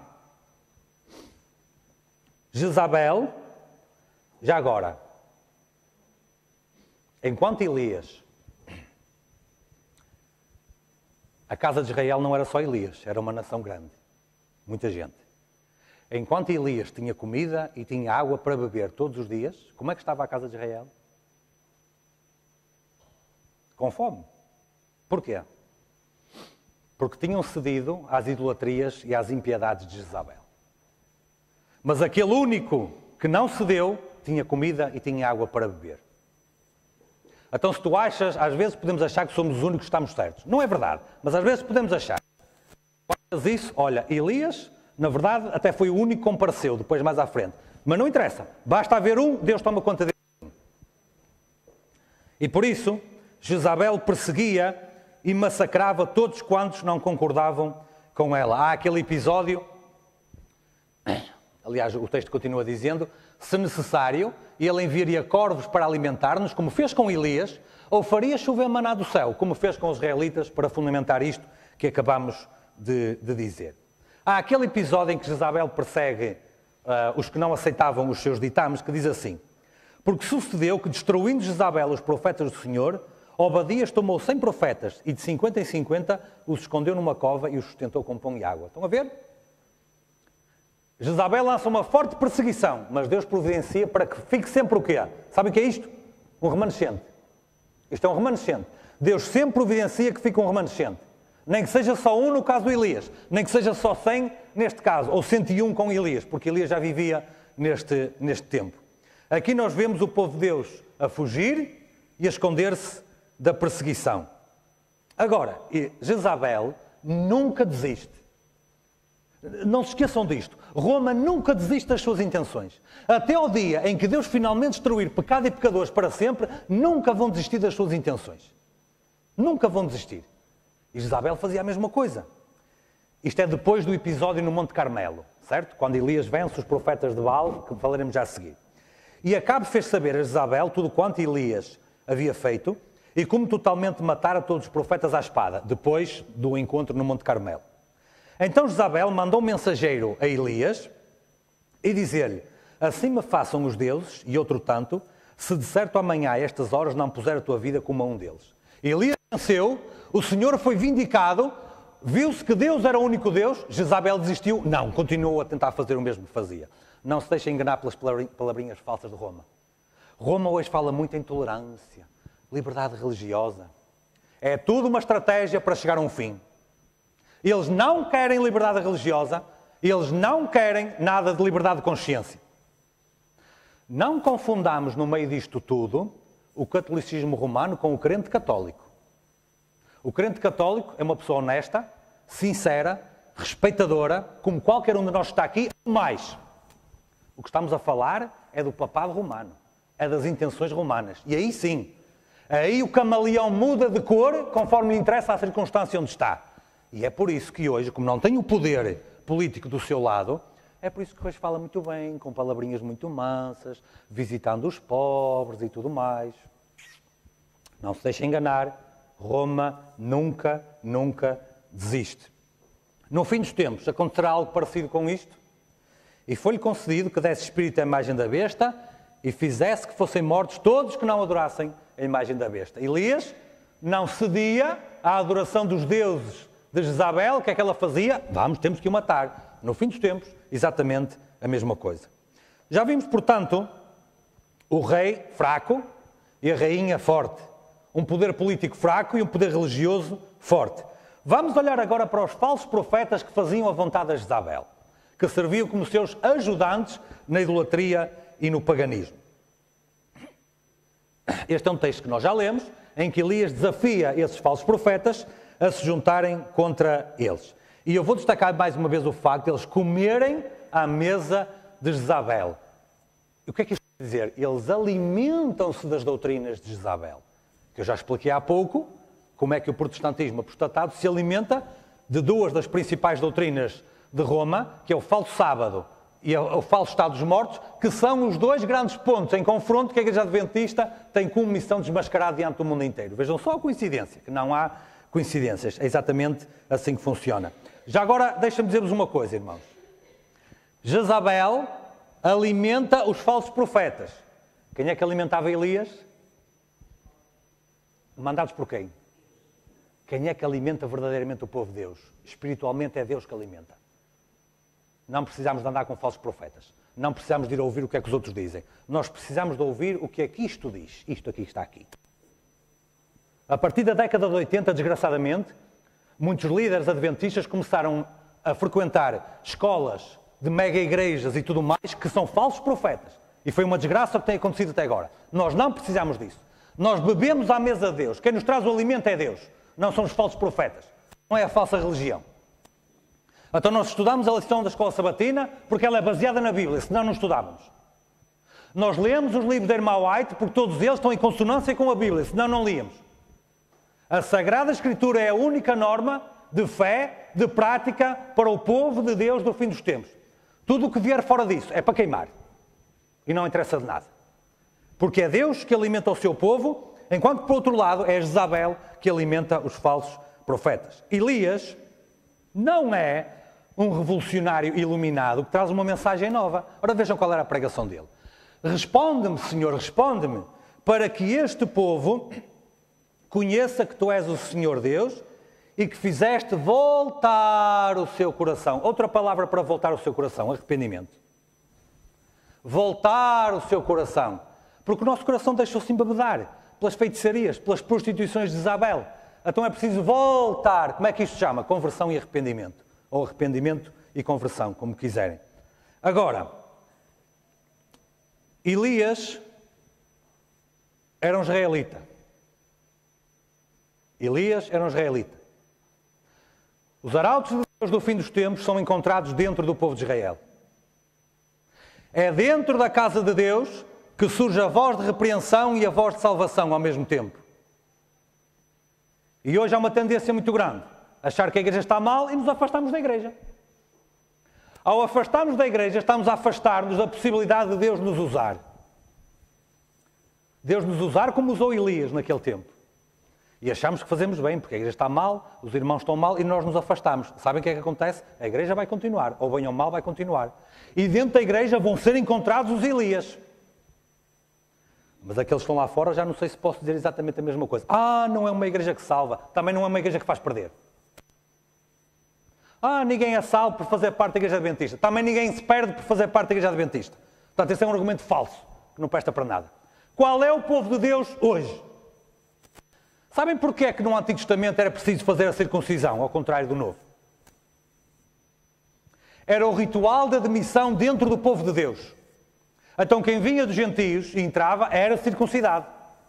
Jezabel, já agora, enquanto Elias, a casa de Israel não era só Elias, era uma nação grande, muita gente. Enquanto Elias tinha comida e tinha água para beber todos os dias, como é que estava a casa de Israel? Com fome. Porquê? Porque tinham cedido às idolatrias e às impiedades de Jezabel. Mas aquele único que não cedeu, tinha comida e tinha água para beber. Então se tu achas, às vezes podemos achar que somos os únicos que estamos certos. Não é verdade, mas às vezes podemos achar. Quando isso, olha, Elias, na verdade, até foi o único que compareceu, depois mais à frente. Mas não interessa, basta haver um, Deus toma conta dele. E por isso, Jezabel perseguia e massacrava todos quantos não concordavam com ela. Há aquele episódio, aliás, o texto continua dizendo, se necessário, ele enviaria corvos para alimentar-nos, como fez com Elias, ou faria chover maná do céu, como fez com os israelitas, para fundamentar isto que acabamos de dizer. Há aquele episódio em que Jezabel persegue os que não aceitavam os seus ditames, que diz assim: porque sucedeu que, destruindo Jezabel os profetas do Senhor, Obadias tomou 100 profetas e de 50 em 50 os escondeu numa cova e os sustentou com pão e água. Estão a ver? Jezabel lança uma forte perseguição, mas Deus providencia para que fique sempre o quê? Sabem o que é isto? Um remanescente. Isto é um remanescente. Deus sempre providencia que fique um remanescente. Nem que seja só um no caso do Elias, nem que seja só 100 neste caso, ou 101 com Elias, porque Elias já vivia neste tempo. Aqui nós vemos o povo de Deus a fugir e a esconder-se da perseguição. Agora, Jezabel nunca desiste. Não se esqueçam disto. Roma nunca desiste das suas intenções. Até ao dia em que Deus finalmente destruir pecado e pecadores para sempre, nunca vão desistir das suas intenções. Nunca vão desistir. E Jezabel fazia a mesma coisa. Isto é depois do episódio no Monte Carmelo, certo? Quando Elias vence os profetas de Baal, que falaremos já a seguir. E Acabe fez saber a Jezabel tudo quanto Elias havia feito e como totalmente matara todos os profetas à espada, depois do encontro no Monte Carmelo. Então Jezabel mandou um mensageiro a Elias e dizer-lhe: assim me façam os deuses, e outro tanto, se de certo amanhã a estas horas não puser a tua vida como a um deles. Elias venceu, o Senhor foi vindicado, viu-se que Deus era o único Deus, Jezabel desistiu? Não, continuou a tentar fazer o mesmo que fazia. Não se deixem enganar pelas palavrinhas falsas de Roma. Roma hoje fala muito em tolerância, liberdade religiosa. É tudo uma estratégia para chegar a um fim. Eles não querem liberdade religiosa, eles não querem nada de liberdade de consciência. Não confundamos no meio disto tudo o catolicismo romano com o crente católico. O crente católico é uma pessoa honesta, sincera, respeitadora, como qualquer um de nós está aqui, mais. O que estamos a falar é do papado romano, é das intenções romanas. E aí sim, aí o camaleão muda de cor conforme lhe interessa a circunstância onde está. E é por isso que hoje, como não tem o poder político do seu lado, é por isso que hoje fala muito bem, com palavrinhas muito mansas, visitando os pobres e tudo mais. Não se deixe enganar, Roma nunca, nunca desiste. No fim dos tempos acontecerá algo parecido com isto, e foi-lhe concedido que desse espírito à imagem da besta e fizesse que fossem mortos todos que não adorassem a imagem da besta. Elias não cedia à adoração dos deuses de Jezabel. O que é que ela fazia? Temos que o matar. No fim dos tempos, exatamente a mesma coisa. Já vimos, portanto, o rei fraco e a rainha forte. Um poder político fraco e um poder religioso forte. Vamos olhar agora para os falsos profetas que faziam a vontade de Jezabel, que serviam como seus ajudantes na idolatria e no paganismo. Este é um texto que nós já lemos, em que Elias desafia esses falsos profetas a se juntarem contra eles. E eu vou destacar mais uma vez o facto de eles comerem à mesa de Jezabel. E o que é que isto quer dizer? Eles alimentam-se das doutrinas de Jezabel. Que eu já expliquei há pouco como é que o protestantismo apostatado se alimenta de duas das principais doutrinas de Roma, que é o falso sábado e o falso estado dos mortos, que são os dois grandes pontos em confronto que a Igreja Adventista tem como missão desmascarar diante do mundo inteiro. Vejam só a coincidência, que não há coincidências. É exatamente assim que funciona. Já agora, deixa-me dizer-vos uma coisa, irmãos. Jezabel alimenta os falsos profetas. Quem é que alimentava Elias? Mandados por quem? Quem é que alimenta verdadeiramente o povo de Deus? Espiritualmente é Deus que alimenta. Não precisamos de andar com falsos profetas. Não precisamos de ir ouvir o que é que os outros dizem. Nós precisamos de ouvir o que é que isto diz. Isto aqui está aqui. A partir da década de 80, desgraçadamente, muitos líderes adventistas começaram a frequentar escolas de mega igrejas e tudo mais que são falsos profetas. E foi uma desgraça o que tem acontecido até agora. Nós não precisamos disso. Nós bebemos à mesa de Deus. Quem nos traz o alimento é Deus. Não são os falsos profetas. Não é a falsa religião. Então nós estudamos a lição da escola sabatina porque ela é baseada na Bíblia, senão não estudávamos. Nós lemos os livros de Irmão White porque todos eles estão em consonância com a Bíblia, senão não líamos. A Sagrada Escritura é a única norma de fé, de prática para o povo de Deus do fim dos tempos. Tudo o que vier fora disso é para queimar. E não interessa de nada. Porque é Deus que alimenta o seu povo, enquanto que, por outro lado, é Jezabel que alimenta os falsos profetas. Elias não é um revolucionário iluminado que traz uma mensagem nova. Ora, vejam qual era a pregação dele. Responde-me, Senhor, responde-me, para que este povo conheça que Tu és o Senhor Deus e que fizeste voltar o seu coração. Outra palavra para voltar o seu coração, arrependimento. Voltar o seu coração. Porque o nosso coração deixou-se embebedar pelas feitiçarias, pelas prostituições de Jezabel. Então é preciso voltar. Como é que isto se chama? Conversão e arrependimento. Ou arrependimento e conversão, como quiserem. Agora, Elias era um israelita. Elias era um israelita. Os arautos de Deus do fim dos tempos são encontrados dentro do povo de Israel. É dentro da casa de Deus que surge a voz de repreensão e a voz de salvação ao mesmo tempo. E hoje há uma tendência muito grande. Achar que a igreja está mal e nos afastamos da igreja. Ao afastarmos da igreja, estamos a afastar-nos da possibilidade de Deus nos usar. Deus nos usar como usou Elias naquele tempo. E achamos que fazemos bem, porque a igreja está mal, os irmãos estão mal e nós nos afastamos. Sabem o que é que acontece? A igreja vai continuar, ou bem ou mal vai continuar. E dentro da igreja vão ser encontrados os Elias. Mas aqueles que estão lá fora já não sei se posso dizer exatamente a mesma coisa. Não é uma igreja que salva, também não é uma igreja que faz perder. Ninguém é salvo por fazer parte da igreja adventista. Também ninguém se perde por fazer parte da igreja adventista. Portanto, esse é um argumento falso, que não presta para nada. Qual é o povo de Deus hoje? Sabem porquê é que no Antigo Testamento era preciso fazer a circuncisão, ao contrário do Novo? Era o ritual de admissão dentro do povo de Deus. Então quem vinha dos gentios e entrava era circuncidado.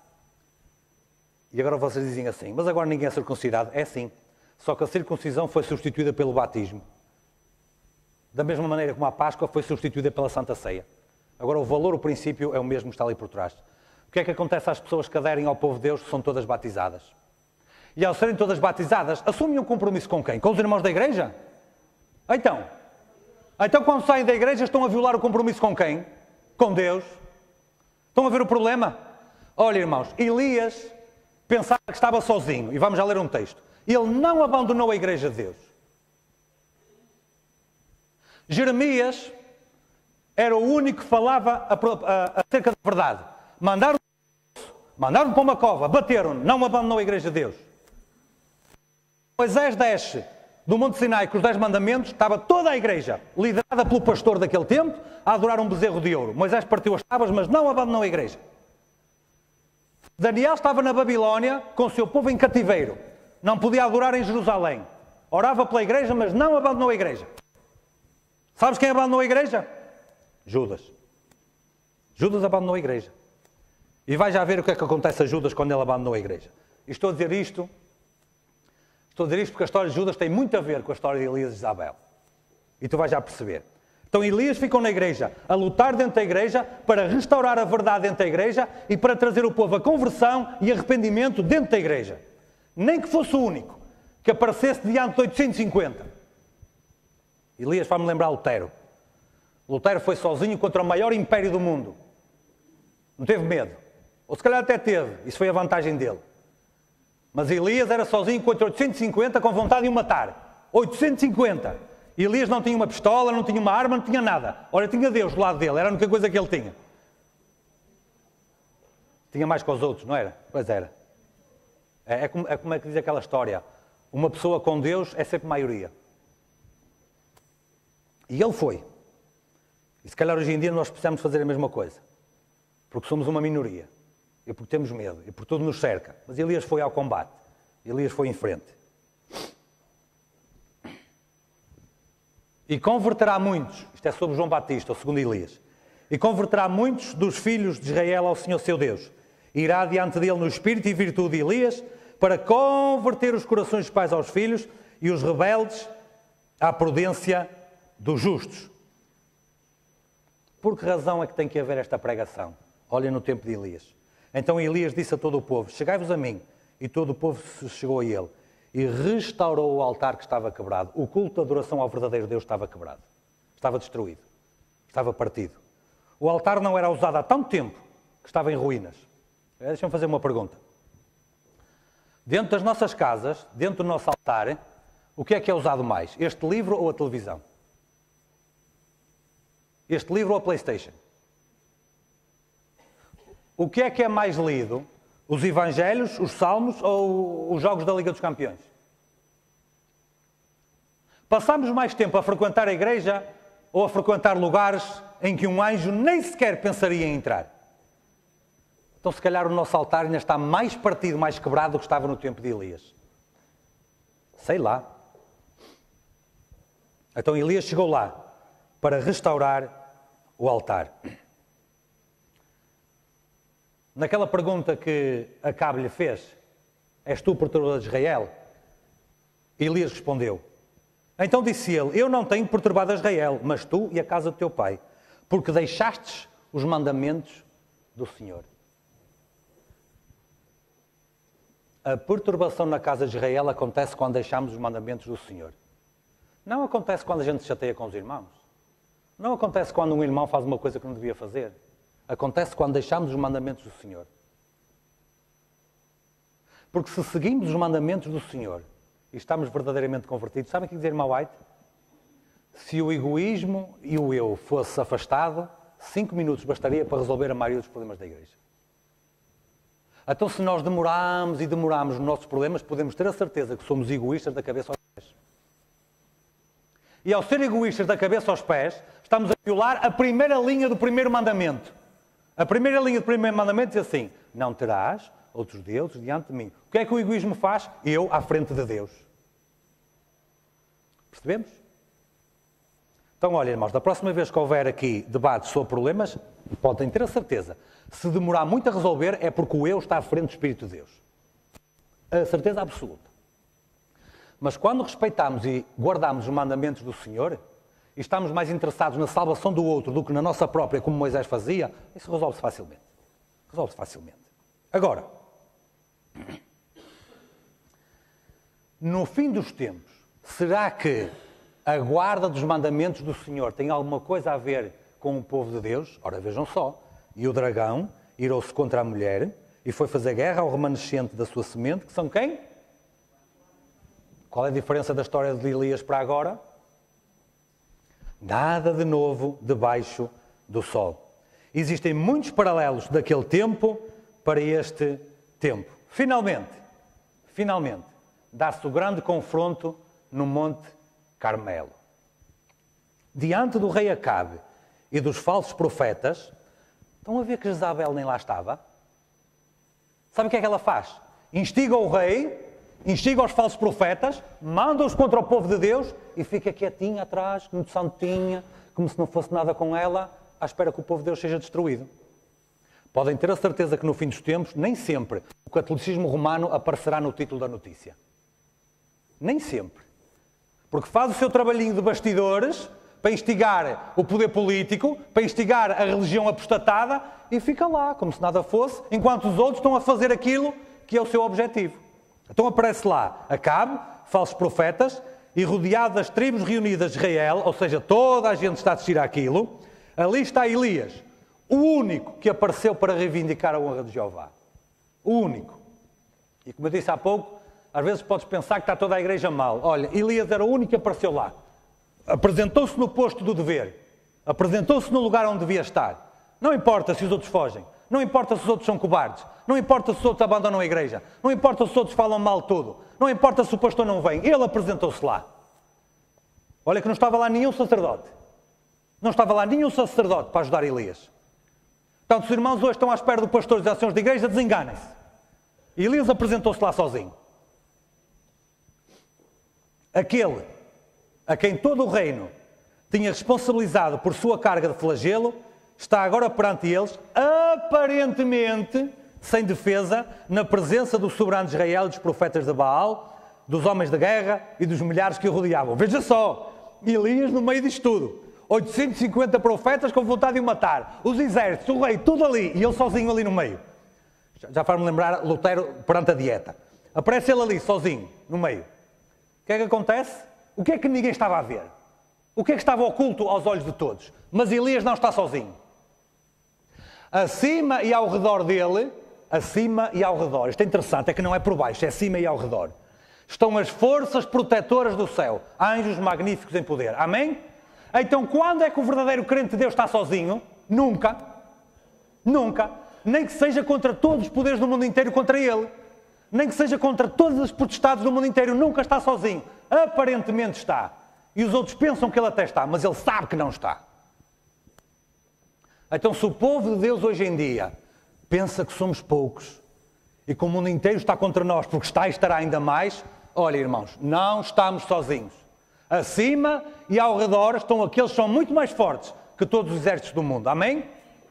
E agora vocês dizem assim, mas agora ninguém é circuncidado. É sim. Só que a circuncisão foi substituída pelo batismo. Da mesma maneira como a Páscoa foi substituída pela Santa Ceia. Agora o valor, o princípio é o mesmo que está ali por trás. O que é que acontece às pessoas que aderem ao povo de Deus? São todas batizadas. E ao serem todas batizadas, assumem um compromisso com quem? Com os irmãos da igreja? Então quando saem da igreja estão a violar o compromisso com quem? Com Deus. Estão a ver o problema? Olha, irmãos, Elias pensava que estava sozinho. E vamos já ler um texto. Ele não abandonou a igreja de Deus. Jeremias Mandaram-no para uma cova, bateram-no, não abandonou a igreja de Deus. Moisés desce do Monte Sinai com os 10 mandamentos, estava toda a igreja, liderada pelo pastor daquele tempo, a adorar um bezerro de ouro. Moisés partiu as tábuas, mas não abandonou a igreja. Daniel estava na Babilónia com o seu povo em cativeiro. Não podia adorar em Jerusalém. Orava pela igreja, mas não abandonou a igreja. Sabes quem abandonou a igreja? Judas. Judas abandonou a igreja. E vai já ver o que é que acontece a Judas quando ele abandonou a igreja. E estou a dizer isto porque a história de Judas tem muito a ver com a história de Elias e Isabel. E tu vais já perceber. Então Elias ficou na igreja, a lutar dentro da igreja, para restaurar a verdade dentro da igreja e para trazer o povo a conversão e arrependimento dentro da igreja. Nem que fosse o único que aparecesse diante de 850. Elias faz-me lembrar Lutero. Lutero foi sozinho contra o maior império do mundo. Não teve medo. Ou se calhar até teve. Isso foi a vantagem dele. Mas Elias era sozinho contra 850 com vontade de o matar. 850. E Elias não tinha uma pistola, não tinha uma arma, não tinha nada. Ora, tinha Deus do lado dele. Era a única coisa que ele tinha. Tinha mais que os outros, não era? Pois era. É como é que diz aquela história. Uma pessoa com Deus é sempre maioria. E ele foi. E se calhar hoje em dia nós precisamos fazer a mesma coisa. Porque somos uma minoria. E porque temos medo. E porque tudo nos cerca. Mas Elias foi ao combate. Elias foi em frente. E converterá muitos. Isto é sobre João Batista, o segundo Elias. E converterá muitos dos filhos de Israel ao Senhor seu Deus. Irá diante dele no espírito e virtude de Elias, para converter os corações dos pais aos filhos e os rebeldes à prudência dos justos. Por que razão é que tem que haver esta pregação? Olha no tempo de Elias. Então Elias disse a todo o povo, chegai-vos a mim. E todo o povo se chegou a ele. E restaurou o altar que estava quebrado. O culto de adoração ao verdadeiro Deus estava quebrado. Estava destruído. Estava partido. O altar não era usado há tanto tempo que estava em ruínas. Deixa-me fazer uma pergunta. Dentro das nossas casas, dentro do nosso altar, o que é usado mais? Este livro ou a televisão? Este livro ou a PlayStation? O que é mais lido? Os Evangelhos, os Salmos ou os Jogos da Liga dos Campeões? Passamos mais tempo a frequentar a igreja ou a frequentar lugares em que um anjo nem sequer pensaria em entrar? Então, se calhar, o nosso altar ainda está mais partido, mais quebrado do que estava no tempo de Elias. Sei lá. Então, Elias chegou lá para restaurar o altar. Naquela pergunta que Acabe lhe fez, és tu perturbador de Israel? Elias respondeu, então disse ele, eu não tenho perturbado Israel, mas tu e a casa do teu pai, porque deixastes os mandamentos do Senhor. A perturbação na casa de Israel acontece quando deixamos os mandamentos do Senhor. Não acontece quando a gente se chateia com os irmãos. Não acontece quando um irmão faz uma coisa que não devia fazer. Acontece quando deixamos os mandamentos do Senhor. Porque se seguimos os mandamentos do Senhor e estamos verdadeiramente convertidos, sabem o que diz irmão White? Se o egoísmo e o eu fosse afastado, 5 minutos bastaria para resolver a maioria dos problemas da igreja. Então, se nós demoramos nos nossos problemas, podemos ter a certeza que somos egoístas da cabeça aos pés. E ao ser egoístas da cabeça aos pés, estamos a violar a primeira linha do primeiro mandamento. A primeira linha do primeiro mandamento diz assim, não terás outros deuses diante de mim. O que é que o egoísmo faz? Eu à frente de Deus. Percebemos? Então, olha, irmãos, da próxima vez que houver aqui debates sobre problemas, podem ter a certeza. Se demorar muito a resolver, é porque o eu está à frente do Espírito de Deus. A certeza absoluta. Mas quando respeitamos e guardamos os mandamentos do Senhor, e estamos mais interessados na salvação do outro do que na nossa própria, como Moisés fazia, isso resolve-se facilmente. Resolve-se facilmente. Agora, no fim dos tempos, será que a guarda dos mandamentos do Senhor tem alguma coisa a ver com o povo de Deus? Ora, vejam só. E o dragão irou-se contra a mulher e foi fazer guerra ao remanescente da sua semente, que são quem? Qual é a diferença da história de Elias para agora? Nada de novo debaixo do sol. Existem muitos paralelos daquele tempo para este tempo. Finalmente, dá-se o grande confronto no Monte Carmelo. Diante do rei Acabe e dos falsos profetas, estão a ver que Jezabel nem lá estava? Sabe o que é que ela faz? Instiga o rei, instiga os falsos profetas, manda-os contra o povo de Deus e fica quietinha atrás, muito santinha, como se não fosse nada com ela, à espera que o povo de Deus seja destruído. Podem ter a certeza que no fim dos tempos, nem sempre o catolicismo romano aparecerá no título da notícia. Nem sempre. Porque faz o seu trabalhinho de bastidores para instigar o poder político, para instigar a religião apostatada e fica lá, como se nada fosse, enquanto os outros estão a fazer aquilo que é o seu objetivo. Então aparece lá Acabe, falsos profetas, e rodeado das tribos reunidas de Israel, ou seja, toda a gente está a assistir àquilo, ali está Elias, o único que apareceu para reivindicar a honra de Jeová. O único. E como eu disse há pouco, às vezes podes pensar que está toda a igreja mal. Olha, Elias era o único que apareceu lá. Apresentou-se no posto do dever. Apresentou-se no lugar onde devia estar. Não importa se os outros fogem. Não importa se os outros são cobardes. Não importa se os outros abandonam a igreja. Não importa se os outros falam mal tudo. Não importa se o pastor não vem. Ele apresentou-se lá. Olha que não estava lá nenhum sacerdote. Não estava lá nenhum sacerdote para ajudar Elias. Portanto, os irmãos hoje estão à espera do pastor das ações de igreja, desenganem-se. Elias apresentou-se lá sozinho. Aquele a quem todo o reino tinha responsabilizado por sua carga de flagelo, está agora perante eles, aparentemente sem defesa, na presença do soberano de Israel e dos profetas de Baal, dos homens de guerra e dos milhares que o rodeavam. Veja só, Elias no meio disto tudo. 850 profetas com vontade de o matar. Os exércitos, o rei, tudo ali. E ele sozinho ali no meio. Já faz-me lembrar Lutero perante a dieta. Aparece ele ali, sozinho, no meio. O que é que acontece? O que é que ninguém estava a ver? O que é que estava oculto aos olhos de todos? Mas Elias não está sozinho. Acima e ao redor dele, acima e ao redor, isto é interessante, é que não é por baixo, é acima e ao redor, estão as forças protetoras do céu, anjos magníficos em poder. Amém? Então, quando é que o verdadeiro crente de Deus está sozinho? Nunca. Nunca. Nem que seja contra todos os poderes do mundo inteiro contra ele. Nem que seja contra todas as potestades do mundo inteiro, nunca está sozinho. Aparentemente está. E os outros pensam que ele até está, mas ele sabe que não está. Então, se o povo de Deus hoje em dia pensa que somos poucos e que o mundo inteiro está contra nós, porque está e estará ainda mais, olha, irmãos, não estamos sozinhos. Acima e ao redor estão aqueles que são muito mais fortes que todos os exércitos do mundo. Amém?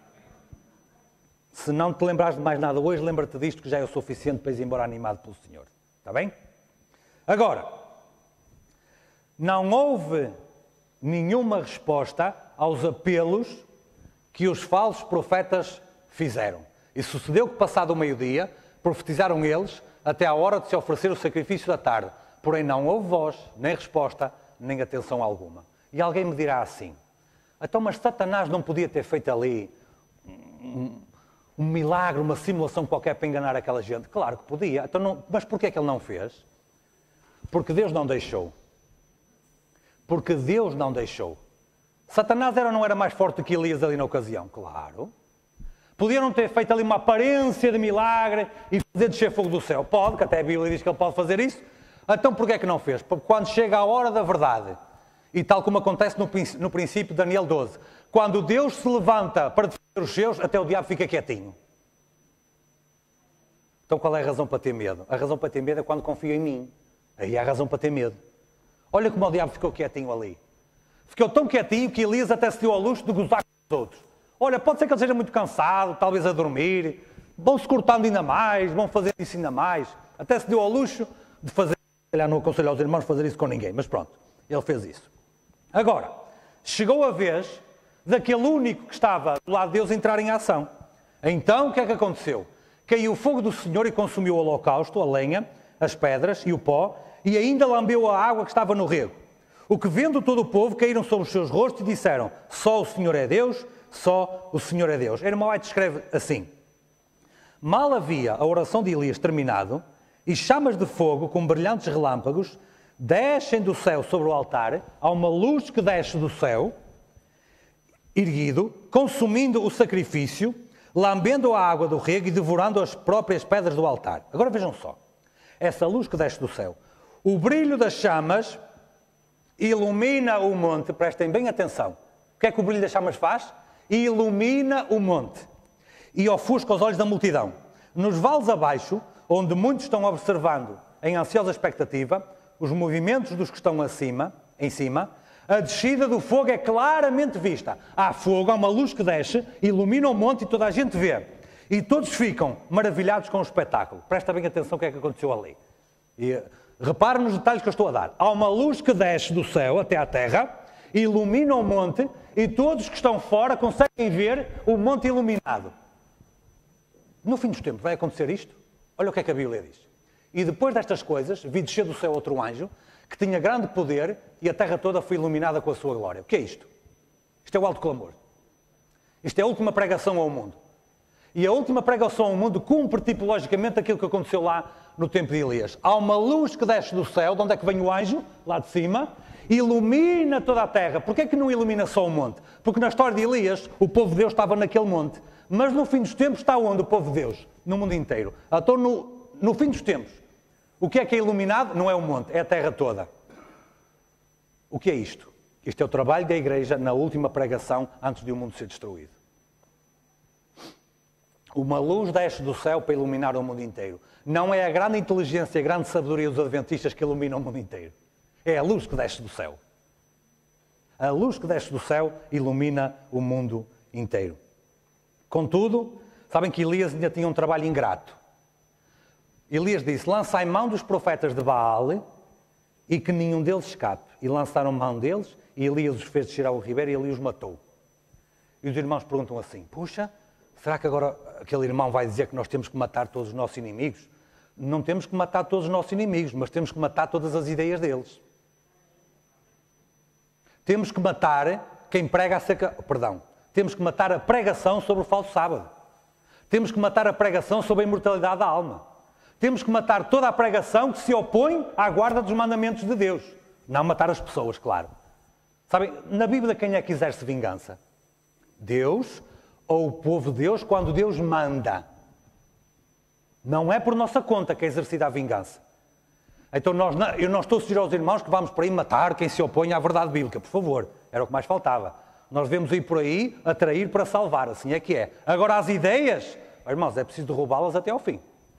Se não te lembrares de mais nada hoje, lembra-te disto que já é o suficiente para ir embora animado pelo Senhor. Está bem? Agora, não houve nenhuma resposta aos apelos que os falsos profetas fizeram. E sucedeu que, passado o meio-dia, profetizaram eles até à hora de se oferecer o sacrifício da tarde. Porém, não houve voz, nem resposta, nem atenção alguma. E alguém me dirá assim, então, mas Satanás não podia ter feito ali um milagre, uma simulação qualquer para enganar aquela gente? Claro que podia. Então não, mas porquê é que ele não fez? Porque Deus não deixou. Porque Deus não deixou. Satanás era ou não era mais forte que Elias ali na ocasião? Claro. Podiam ter feito ali uma aparência de milagre e fazer descer fogo do céu? Pode, que até a Bíblia diz que ele pode fazer isso. Então porquê é que não fez? Porque quando chega a hora da verdade, e tal como acontece no princípio de Daniel 12, quando Deus se levanta para defender os seus, até o diabo fica quietinho. Então qual é a razão para ter medo? A razão para ter medo é quando confio em mim. Aí há a razão para ter medo. Olha como o diabo ficou quietinho ali. Ficou tão quietinho que Elias até se deu ao luxo de gozar com os outros. Olha, pode ser que ele seja muito cansado, talvez a dormir, vão-se cortando ainda mais, vão fazer isso ainda mais. Até se deu ao luxo de fazer, se calhar não aconselho aos irmãos fazer isso com ninguém, mas pronto, ele fez isso. Agora, chegou a vez daquele único que estava do lado de Deus entrar em ação. Então, o que é que aconteceu? Caiu o fogo do Senhor e consumiu o holocausto, a lenha, as pedras e o pó, e ainda lambeu a água que estava no rego. O que vendo todo o povo, caíram sobre os seus rostos e disseram, só o Senhor é Deus, só o Senhor é Deus. Irmão White escreve assim, mal havia a oração de Elias terminado, e chamas de fogo com brilhantes relâmpagos descem do céu sobre o altar, há uma luz que desce do céu, erguido, consumindo o sacrifício, lambendo a água do rego e devorando as próprias pedras do altar. Agora vejam só, essa luz que desce do céu, o brilho das chamas ilumina o monte, prestem bem atenção. O que é que o brilho das chamas faz? Ilumina o monte e ofusca os olhos da multidão. Nos vales abaixo, onde muitos estão observando em ansiosa expectativa os movimentos dos que estão em cima, a descida do fogo é claramente vista. Há fogo, há uma luz que desce, ilumina o monte e toda a gente vê. E todos ficam maravilhados com o espetáculo. Presta bem atenção o que é que aconteceu ali. E repare nos detalhes que eu estou a dar. Há uma luz que desce do céu até à terra, ilumina o monte e todos que estão fora conseguem ver o monte iluminado. No fim dos tempos vai acontecer isto? Olha o que é que a Bíblia diz. E depois destas coisas, vi descer do céu outro anjo, que tinha grande poder e a terra toda foi iluminada com a sua glória. O que é isto? Isto é o alto clamor. Isto é a última pregação ao mundo. E a última pregação ao mundo cumpre tipologicamente aquilo que aconteceu lá no tempo de Elias. Há uma luz que desce do céu, de onde é que vem o anjo? Lá de cima. Ilumina toda a terra. Porquê é que não ilumina só o monte? Porque na história de Elias, o povo de Deus estava naquele monte. Mas no fim dos tempos está onde o povo de Deus? No mundo inteiro. Então no fim dos tempos, o que é iluminado? Não é o monte, é a terra toda. O que é isto? Isto é o trabalho da igreja na última pregação antes de o mundo ser destruído. Uma luz desce do céu para iluminar o mundo inteiro. Não é a grande inteligência, a grande sabedoria dos adventistas que iluminam o mundo inteiro. É a luz que desce do céu. A luz que desce do céu ilumina o mundo inteiro. Contudo, sabem que Elias ainda tinha um trabalho ingrato. Elias disse, lançai mão dos profetas de Baal e que nenhum deles escape. E lançaram mão deles e Elias os fez descer ao ribeiro e ali os matou. E os irmãos perguntam assim, puxa, será que agora aquele irmão vai dizer que nós temos que matar todos os nossos inimigos? Não temos que matar todos os nossos inimigos, mas temos que matar todas as ideias deles. Temos que matar quem prega temos que matar a pregação sobre o falso sábado. Temos que matar a pregação sobre a imortalidade da alma. Temos que matar toda a pregação que se opõe à guarda dos mandamentos de Deus. Não matar as pessoas, claro. Sabem, na Bíblia quem é que exerce vingança? Deus ou o povo de Deus quando Deus manda. Não é por nossa conta que é exercida a vingança. Então eu não estou a sugerir aos irmãos que vamos por aí matar quem se opõe à verdade bíblica. Por favor, era o que mais faltava. Nós devemos ir por aí atrair para salvar, assim é que é. Agora as ideias, irmãos, é preciso derrubá-las até ao fim.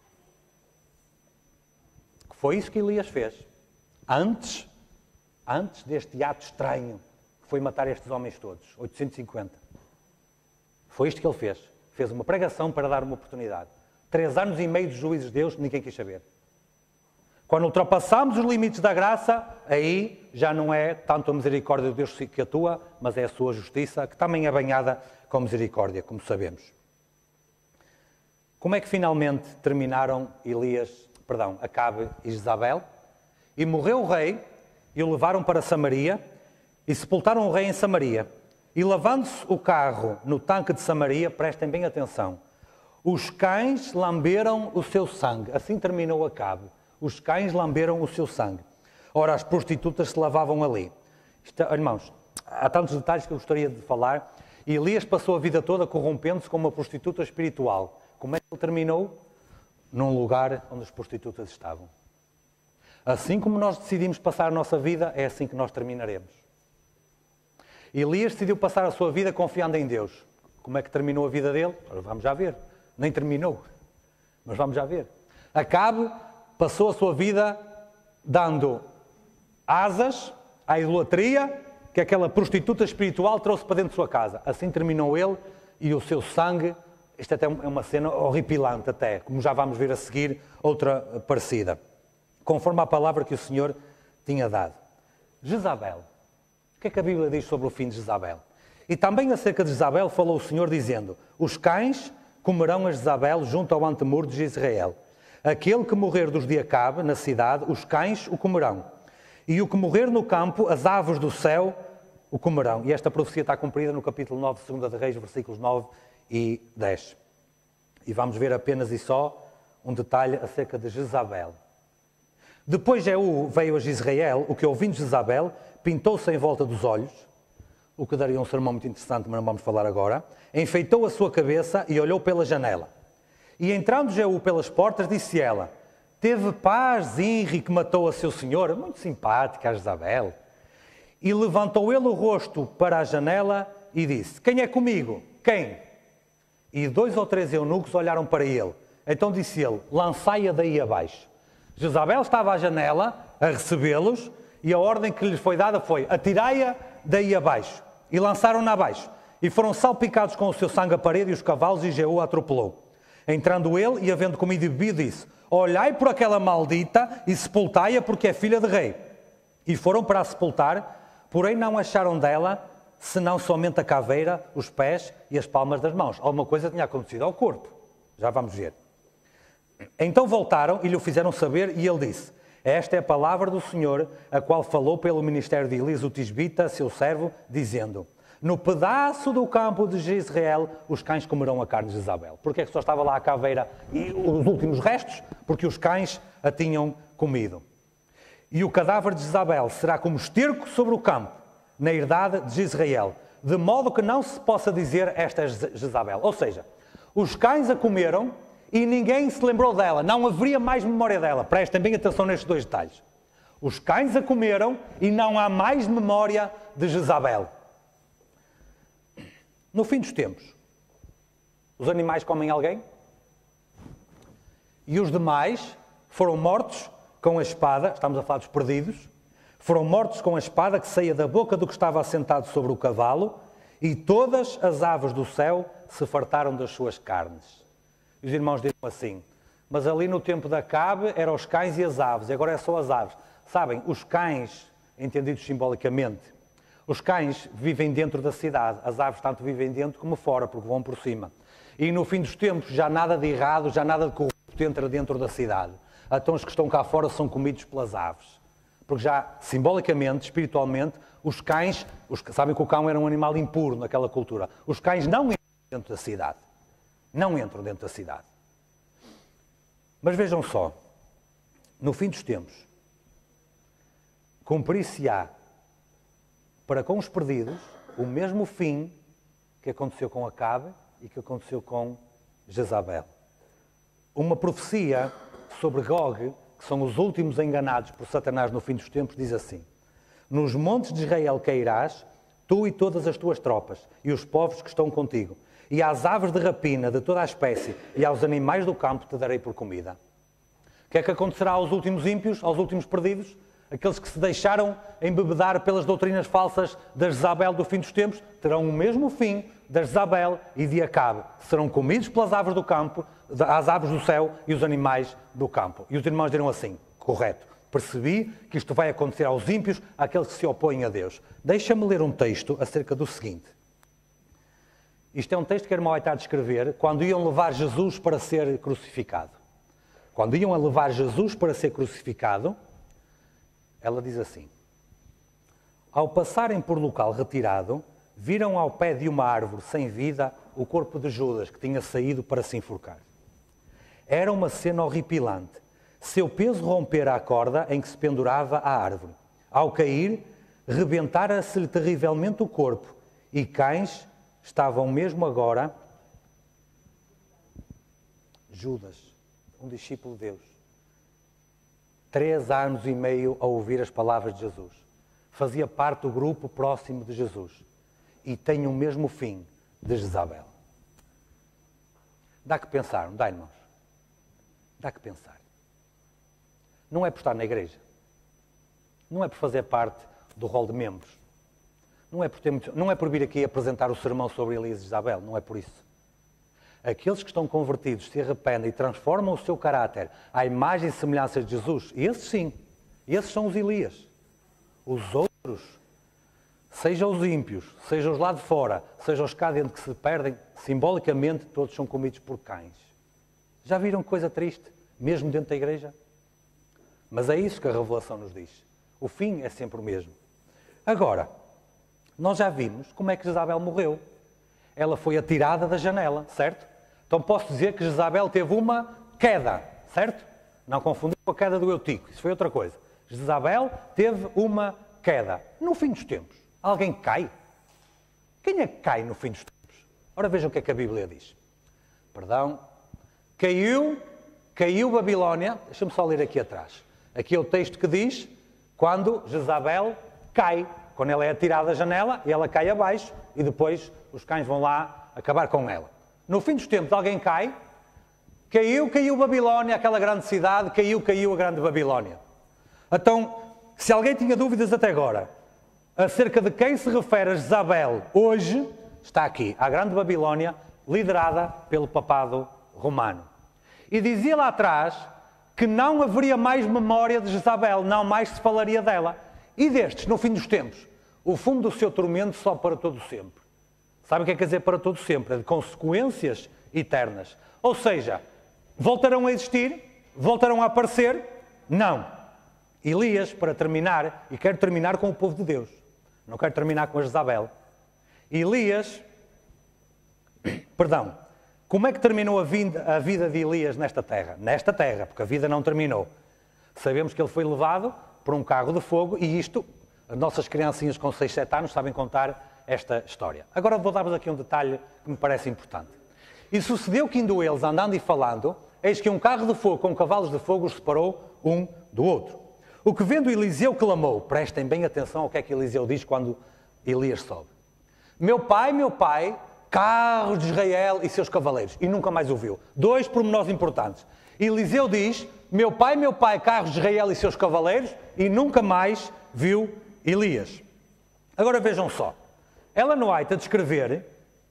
Foi isso que Elias fez. Antes deste ato estranho, que foi matar estes homens todos, 850. Foi isto que ele fez. Fez uma pregação para dar uma oportunidade. 3 anos e meio de juízos de Deus, ninguém quis saber. Quando ultrapassamos os limites da graça, aí já não é tanto a misericórdia de Deus que atua, mas é a sua justiça, que também é banhada com misericórdia, como sabemos. Como é que finalmente terminaram Acabe e Jezabel? E morreu o rei, e o levaram para Samaria, e sepultaram o rei em Samaria. E lavando-se o carro no tanque de Samaria, prestem bem atenção, os cães lamberam o seu sangue. Assim terminou Acabe. Os cães lamberam o seu sangue. Ora, as prostitutas se lavavam ali. Irmãos, há tantos detalhes que eu gostaria de falar. E Elias passou a vida toda corrompendo-se como uma prostituta espiritual. Como é que ele terminou? Num lugar onde as prostitutas estavam. Assim como nós decidimos passar a nossa vida, é assim que nós terminaremos. Elias decidiu passar a sua vida confiando em Deus. Como é que terminou a vida dele? Vamos já ver. Nem terminou, mas vamos já ver. Acabe passou a sua vida dando asas à idolatria que aquela prostituta espiritual trouxe para dentro de sua casa. Assim terminou ele e o seu sangue. Isto até é uma cena horripilante até, como já vamos ver a seguir, outra parecida. Conforme a palavra que o Senhor tinha dado. Jezabel. O que é que a Bíblia diz sobre o fim de Jezabel? E também acerca de Jezabel falou o Senhor dizendo, os cães comerão a Jezabel junto ao antemuro de Israel. Aquele que morrer dos de Acabe, na cidade, os cães o comerão. E o que morrer no campo, as aves do céu o comerão. E esta profecia está cumprida no capítulo 9 de 2 de Reis, versículos 9 e 10. E vamos ver apenas e só um detalhe acerca de Jezabel. Depois Jeú veio a Israel, o que ouvindo Jezabel, pintou-se em volta dos olhos, o que daria um sermão muito interessante, mas não vamos falar agora, enfeitou a sua cabeça e olhou pela janela. E entrando Jeú pelas portas, disse ela: teve paz Zinri que matou a seu senhor? Muito simpática a Jezabel. E levantou ele o rosto para a janela e disse: quem é comigo? Quem? E 2 ou 3 eunucos olharam para ele. Então disse ele: lançai-a daí abaixo. Jezabel estava à janela a recebê-los e a ordem que lhes foi dada foi: atirai-a daí abaixo. E lançaram-na abaixo. E foram salpicados com o seu sangue a parede e os cavalos, e Jeú a atropelou. Entrando ele e havendo comido e bebido, disse: olhai por aquela maldita e sepultai-a, porque é filha de rei. E foram para a sepultar, porém não acharam dela senão somente a caveira, os pés e as palmas das mãos. Alguma coisa tinha acontecido ao corpo. Já vamos ver. Então voltaram e lhe o fizeram saber, e ele disse: esta é a palavra do Senhor, a qual falou pelo ministério de Elias o Tisbita, seu servo, dizendo: no pedaço do campo de Jezreel os cães comerão a carne de Jezabel. Porque é que só estava lá a caveira e os últimos restos? Porque os cães a tinham comido. E o cadáver de Jezabel será como esterco sobre o campo, na herdade de Israel, de modo que não se possa dizer esta é Jezabel. Ou seja, os cães a comeram e ninguém se lembrou dela, não haveria mais memória dela. Prestem bem atenção nestes 2 detalhes. Os cães a comeram e não há mais memória de Jezabel. No fim dos tempos, os animais comem alguém? E os demais foram mortos com a espada, estamos a falar dos perdidos, foram mortos com a espada que saía da boca do que estava assentado sobre o cavalo, e todas as aves do céu se fartaram das suas carnes. E os irmãos diziam assim: mas ali no tempo de Acabe eram os cães e as aves, e agora é só as aves. Sabem, os cães, entendidos simbolicamente, os cães vivem dentro da cidade, as aves tanto vivem dentro como fora, porque vão por cima. E no fim dos tempos já nada de errado, já nada de corrupto entra dentro da cidade. Então os que estão cá fora são comidos pelas aves. Porque já simbolicamente, espiritualmente, os cães, sabem que o cão era um animal impuro naquela cultura. Os cães não entram dentro da cidade. Não entram dentro da cidade. Mas vejam só, no fim dos tempos, cumprir-se-á para com os perdidos o mesmo fim que aconteceu com Acabe e que aconteceu com Jezabel. Uma profecia sobre Gog, que são os últimos enganados por Satanás no fim dos tempos, diz assim: nos montes de Israel cairás, tu e todas as tuas tropas, e os povos que estão contigo, e às aves de rapina de toda a espécie, e aos animais do campo te darei por comida. O que é que acontecerá aos últimos ímpios, aos últimos perdidos? Aqueles que se deixaram embebedar pelas doutrinas falsas da Jezabel do fim dos tempos, terão o mesmo fim da Jezabel e de Acabe. Serão comidos pelas aves do campo, as aves do céu e os animais do campo. E os irmãos dirão assim: correto, percebi que isto vai acontecer aos ímpios, àqueles que se opõem a Deus. Deixa-me ler um texto acerca do seguinte. Isto é um texto que a irmã vai estar a descrever quando iam levar Jesus para ser crucificado. Quando iam a levar Jesus para ser crucificado, ela diz assim: ao passarem por local retirado, viram ao pé de uma árvore sem vida o corpo de Judas, que tinha saído para se enforcar. Era uma cena horripilante. Seu peso rompera a corda em que se pendurava a árvore. Ao cair, rebentara-se-lhe terrivelmente o corpo, e cães estavam mesmo agora... Judas, um discípulo de Deus, 3 anos e meio a ouvir as palavras de Jesus. Fazia parte do grupo próximo de Jesus. E tem o mesmo fim de Jezabel. Dá que pensar, não dá, irmãos? Dá que pensar. Não é por estar na igreja. Não é por fazer parte do rol de membros. Não é por vir aqui apresentar o sermão sobre Elias e Jezabel. Não é por isso. Aqueles que estão convertidos se arrependem e transformam o seu caráter à imagem e semelhança de Jesus, esses sim, esses são os Elias. Os outros, seja os ímpios, seja os lá de fora, seja os cá dentro que se perdem, simbolicamente todos são comidos por cães. Já viram que coisa triste? Mesmo dentro da igreja? Mas é isso que a revelação nos diz. O fim é sempre o mesmo. Agora, nós já vimos como é que Jezabel morreu. Ela foi atirada da janela, certo? Então posso dizer que Jezabel teve uma queda, certo? Não confundir com a queda do Eutico, isso foi outra coisa. Jezabel teve uma queda. No fim dos tempos, alguém cai? Quem é que cai no fim dos tempos? Ora, vejam o que é que a Bíblia diz. Perdão. Caiu Babilónia. Deixa-me só ler aqui atrás. Aqui é o texto que diz quando Jezabel cai. Quando ela é atirada da janela e ela cai abaixo e depois os cães vão lá acabar com ela. No fim dos tempos alguém cai. Caiu Babilónia, aquela grande cidade. Caiu a grande Babilónia. Então, se alguém tinha dúvidas até agora acerca de quem se refere a Jezabel hoje, está aqui, a grande Babilónia, liderada pelo papado romano. E dizia lá atrás que não haveria mais memória de Jezabel, não mais se falaria dela. E destes, no fim dos tempos, o fundo do seu tormento só para todo sempre. Sabe o que é que quer dizer para todo sempre? É de consequências eternas. Ou seja, voltarão a existir? Voltarão a aparecer? Não. Elias, para terminar, e quero terminar com o povo de Deus. Não quero terminar com a Jezabel. Como é que terminou a vida de Elias nesta terra? Nesta terra, porque a vida não terminou. Sabemos que ele foi levado por um carro de fogo e isto, as nossas criancinhas com 6, 7 anos sabem contar esta história. Agora vou dar-vos aqui um detalhe que me parece importante. E sucedeu que indo eles andando e falando, eis que um carro de fogo com cavalos de fogo os separou um do outro. O que vendo Eliseu clamou, prestem bem atenção ao que é que Eliseu diz quando Elias sobe. Meu pai, carros de Israel e seus cavaleiros. E nunca mais o viu. 2 pormenores importantes. Eliseu diz, meu pai, carros de Israel e seus cavaleiros, e nunca mais viu Elias. Agora vejam só. Ellen White a descrever,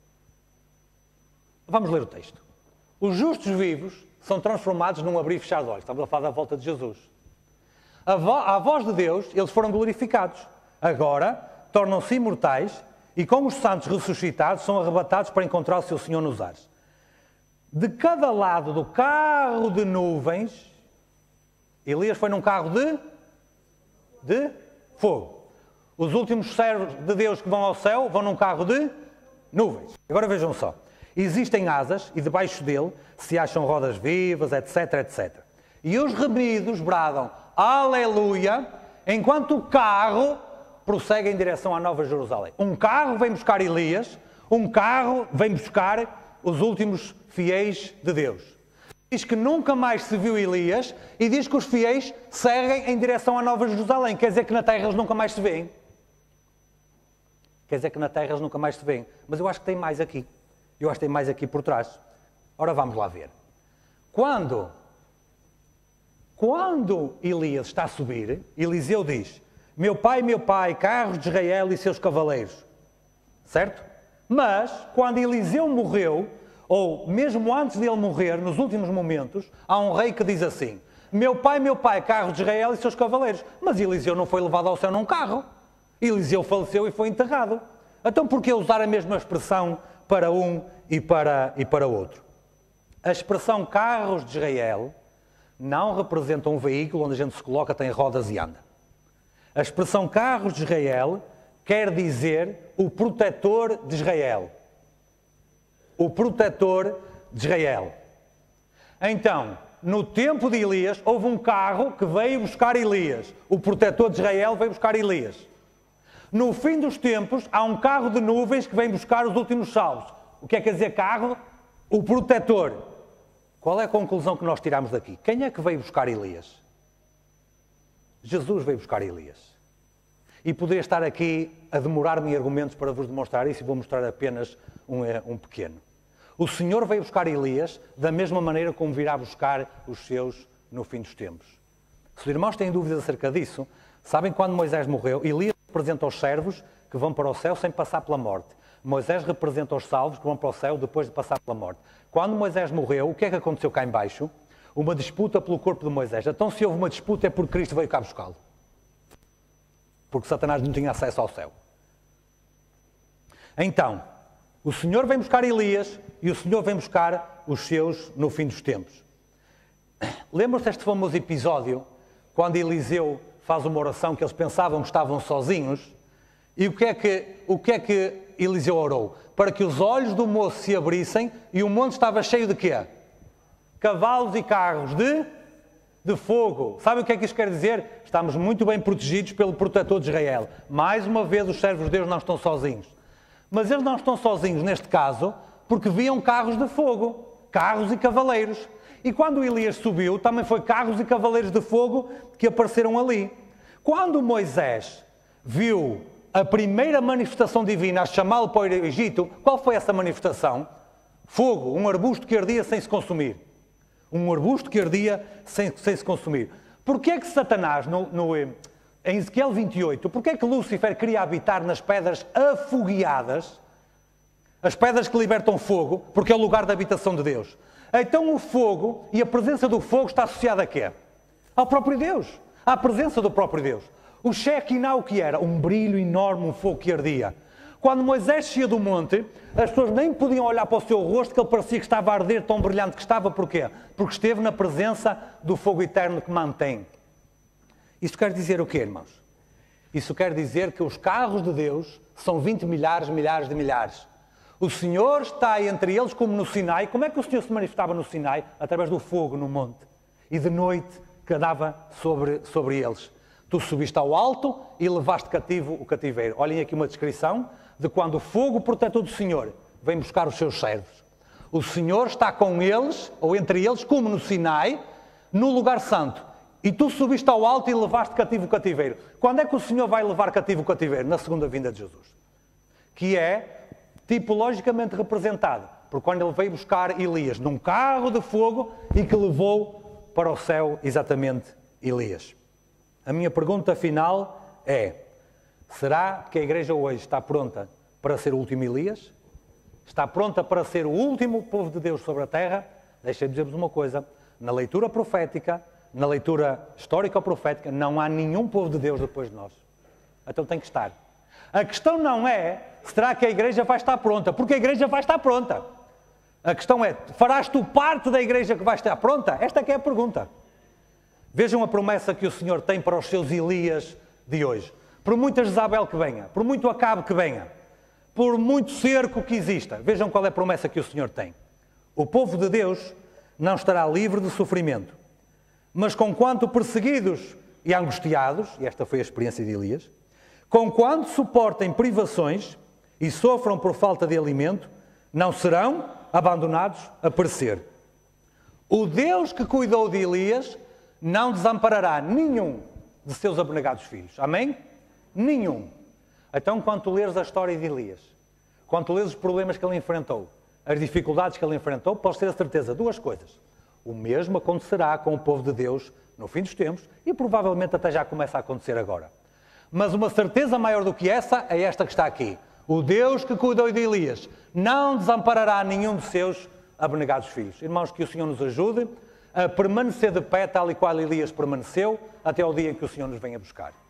vamos ler o texto. Os justos vivos são transformados num abrir e fechar de olhos. Estamos a falar da volta de Jesus. À voz de Deus, eles foram glorificados. Agora, tornam-se imortais e com os santos ressuscitados são arrebatados para encontrar o seu Senhor nos ares. De cada lado do carro de nuvens, Elias foi num carro de fogo. Os últimos servos de Deus que vão ao céu vão num carro de nuvens. Agora vejam só. Existem asas e debaixo dele se acham rodas vivas, etc, etc. E os remidos bradam aleluia, enquanto o carro prossegue em direção à Nova Jerusalém. Um carro vem buscar Elias, um carro vem buscar os últimos fiéis de Deus. Diz que nunca mais se viu Elias e diz que os fiéis seguem em direção à Nova Jerusalém. Quer dizer que na terra eles nunca mais se veem. Quer dizer que na terra eles nunca mais se veem. Mas eu acho que tem mais aqui. Eu acho que tem mais aqui por trás. Ora, vamos lá ver. Quando Elias está a subir, Eliseu diz, meu pai, carros de Israel e seus cavaleiros. Certo? Mas, quando Eliseu morreu, ou mesmo antes dele morrer, nos últimos momentos, há um rei que diz assim, meu pai, carros de Israel e seus cavaleiros. Mas Eliseu não foi levado ao céu num carro. Eliseu faleceu e foi enterrado. Então, por que usar a mesma expressão para um e para outro? A expressão carros de Israel não representa um veículo onde a gente se coloca, tem rodas e anda. A expressão carros de Israel quer dizer o protetor de Israel. O protetor de Israel. Então, no tempo de Elias, houve um carro que veio buscar Elias. O protetor de Israel veio buscar Elias. No fim dos tempos, há um carro de nuvens que vem buscar os últimos salvos. O que é que quer dizer carro? O protetor. Qual é a conclusão que nós tiramos daqui? Quem é que veio buscar Elias? Jesus veio buscar Elias. E poderia estar aqui a demorar-me em argumentos para vos demonstrar isso e vou mostrar apenas um pequeno. O Senhor veio buscar Elias da mesma maneira como virá buscar os seus no fim dos tempos. Se os irmãos têm dúvidas acerca disso, sabem quando Moisés morreu, Elias representa os servos que vão para o céu sem passar pela morte. Moisés representa os salvos que vão para o céu depois de passar pela morte. Quando Moisés morreu, o que é que aconteceu cá em baixo? Uma disputa pelo corpo de Moisés. Então, se houve uma disputa, é porque Cristo veio cá buscá-lo. Porque Satanás não tinha acesso ao céu. Então, o Senhor vem buscar Elias e o Senhor vem buscar os seus no fim dos tempos. Lembram-se deste famoso episódio, quando Eliseu faz uma oração que eles pensavam que estavam sozinhos? E o que é que Eliseu orou? Para que os olhos do moço se abrissem e o monte estava cheio de quê? Cavalos e carros de fogo. Sabem o que é que isto quer dizer? Estamos muito bem protegidos pelo protetor de Israel. Mais uma vez, os servos de Deus não estão sozinhos. Mas eles não estão sozinhos neste caso, porque viam carros de fogo, carros e cavaleiros. E quando Elias subiu, também foi carros e cavaleiros de fogo que apareceram ali. Quando Moisés viu a primeira manifestação divina a chamá-lo para o Egito, qual foi essa manifestação? Fogo, um arbusto que ardia sem se consumir. Um arbusto que ardia sem se consumir. Porquê é que Satanás, em Ezequiel 28, porquê é que Lúcifer queria habitar nas pedras afogueadas? As pedras que libertam fogo, porque é o lugar da habitação de Deus. Então o fogo e a presença do fogo está associada a quê? Ao próprio Deus. À presença do próprio Deus. O Shekinah o que era? Um brilho enorme, um fogo que ardia. Quando Moisés descia do monte, as pessoas nem podiam olhar para o seu rosto, que ele parecia que estava a arder, tão brilhante que estava. Porquê? Porque esteve na presença do fogo eterno que mantém. Isso quer dizer o quê, irmãos? Isso quer dizer que os carros de Deus são 20 milhares, milhares de milhares. O Senhor está entre eles como no Sinai. Como é que o Senhor se manifestava no Sinai? Através do fogo no monte. E de noite cadava sobre eles. Tu subiste ao alto e levaste cativo o cativeiro. Olhem aqui uma descrição de quando o fogo protetor do Senhor vem buscar os seus servos. O Senhor está com eles, ou entre eles, como no Sinai, no lugar santo. E tu subiste ao alto e levaste cativo o cativeiro. Quando é que o Senhor vai levar cativo o cativeiro? Na segunda vinda de Jesus. Que é tipologicamente representado por quando ele veio buscar Elias num carro de fogo e que levou para o céu exatamente Elias. A minha pergunta final é: será que a igreja hoje está pronta para ser o último Elias? Está pronta para ser o último povo de Deus sobre a terra? Deixem-me dizer-vos uma coisa: na leitura profética, na leitura histórico-profética, não há nenhum povo de Deus depois de nós. Então tem que estar. A questão não é, será que a igreja vai estar pronta? Porque a igreja vai estar pronta. A questão é, farás tu parte da igreja que vai estar pronta? Esta é que é a pergunta. Vejam a promessa que o Senhor tem para os seus Elias de hoje. Por muita Jezabel que venha, por muito Acabe que venha, por muito cerco que exista, vejam qual é a promessa que o Senhor tem. O povo de Deus não estará livre de sofrimento, mas conquanto perseguidos e angustiados, e esta foi a experiência de Elias, conquanto suportem privações e sofram por falta de alimento, não serão abandonados a perecer. O Deus que cuidou de Elias não desamparará nenhum de seus abnegados filhos. Amém? Nenhum. Então, quando tu leres a história de Elias, quando tu leres os problemas que ele enfrentou, as dificuldades que ele enfrentou, podes ter a certeza de duas coisas. O mesmo acontecerá com o povo de Deus no fim dos tempos e provavelmente até já começa a acontecer agora. Mas uma certeza maior do que essa é esta que está aqui. O Deus que cuidou de Elias não desamparará nenhum de seus abnegados filhos. Irmãos, que o Senhor nos ajude a permanecer de pé tal e qual Elias permaneceu até ao dia em que o Senhor nos venha buscar.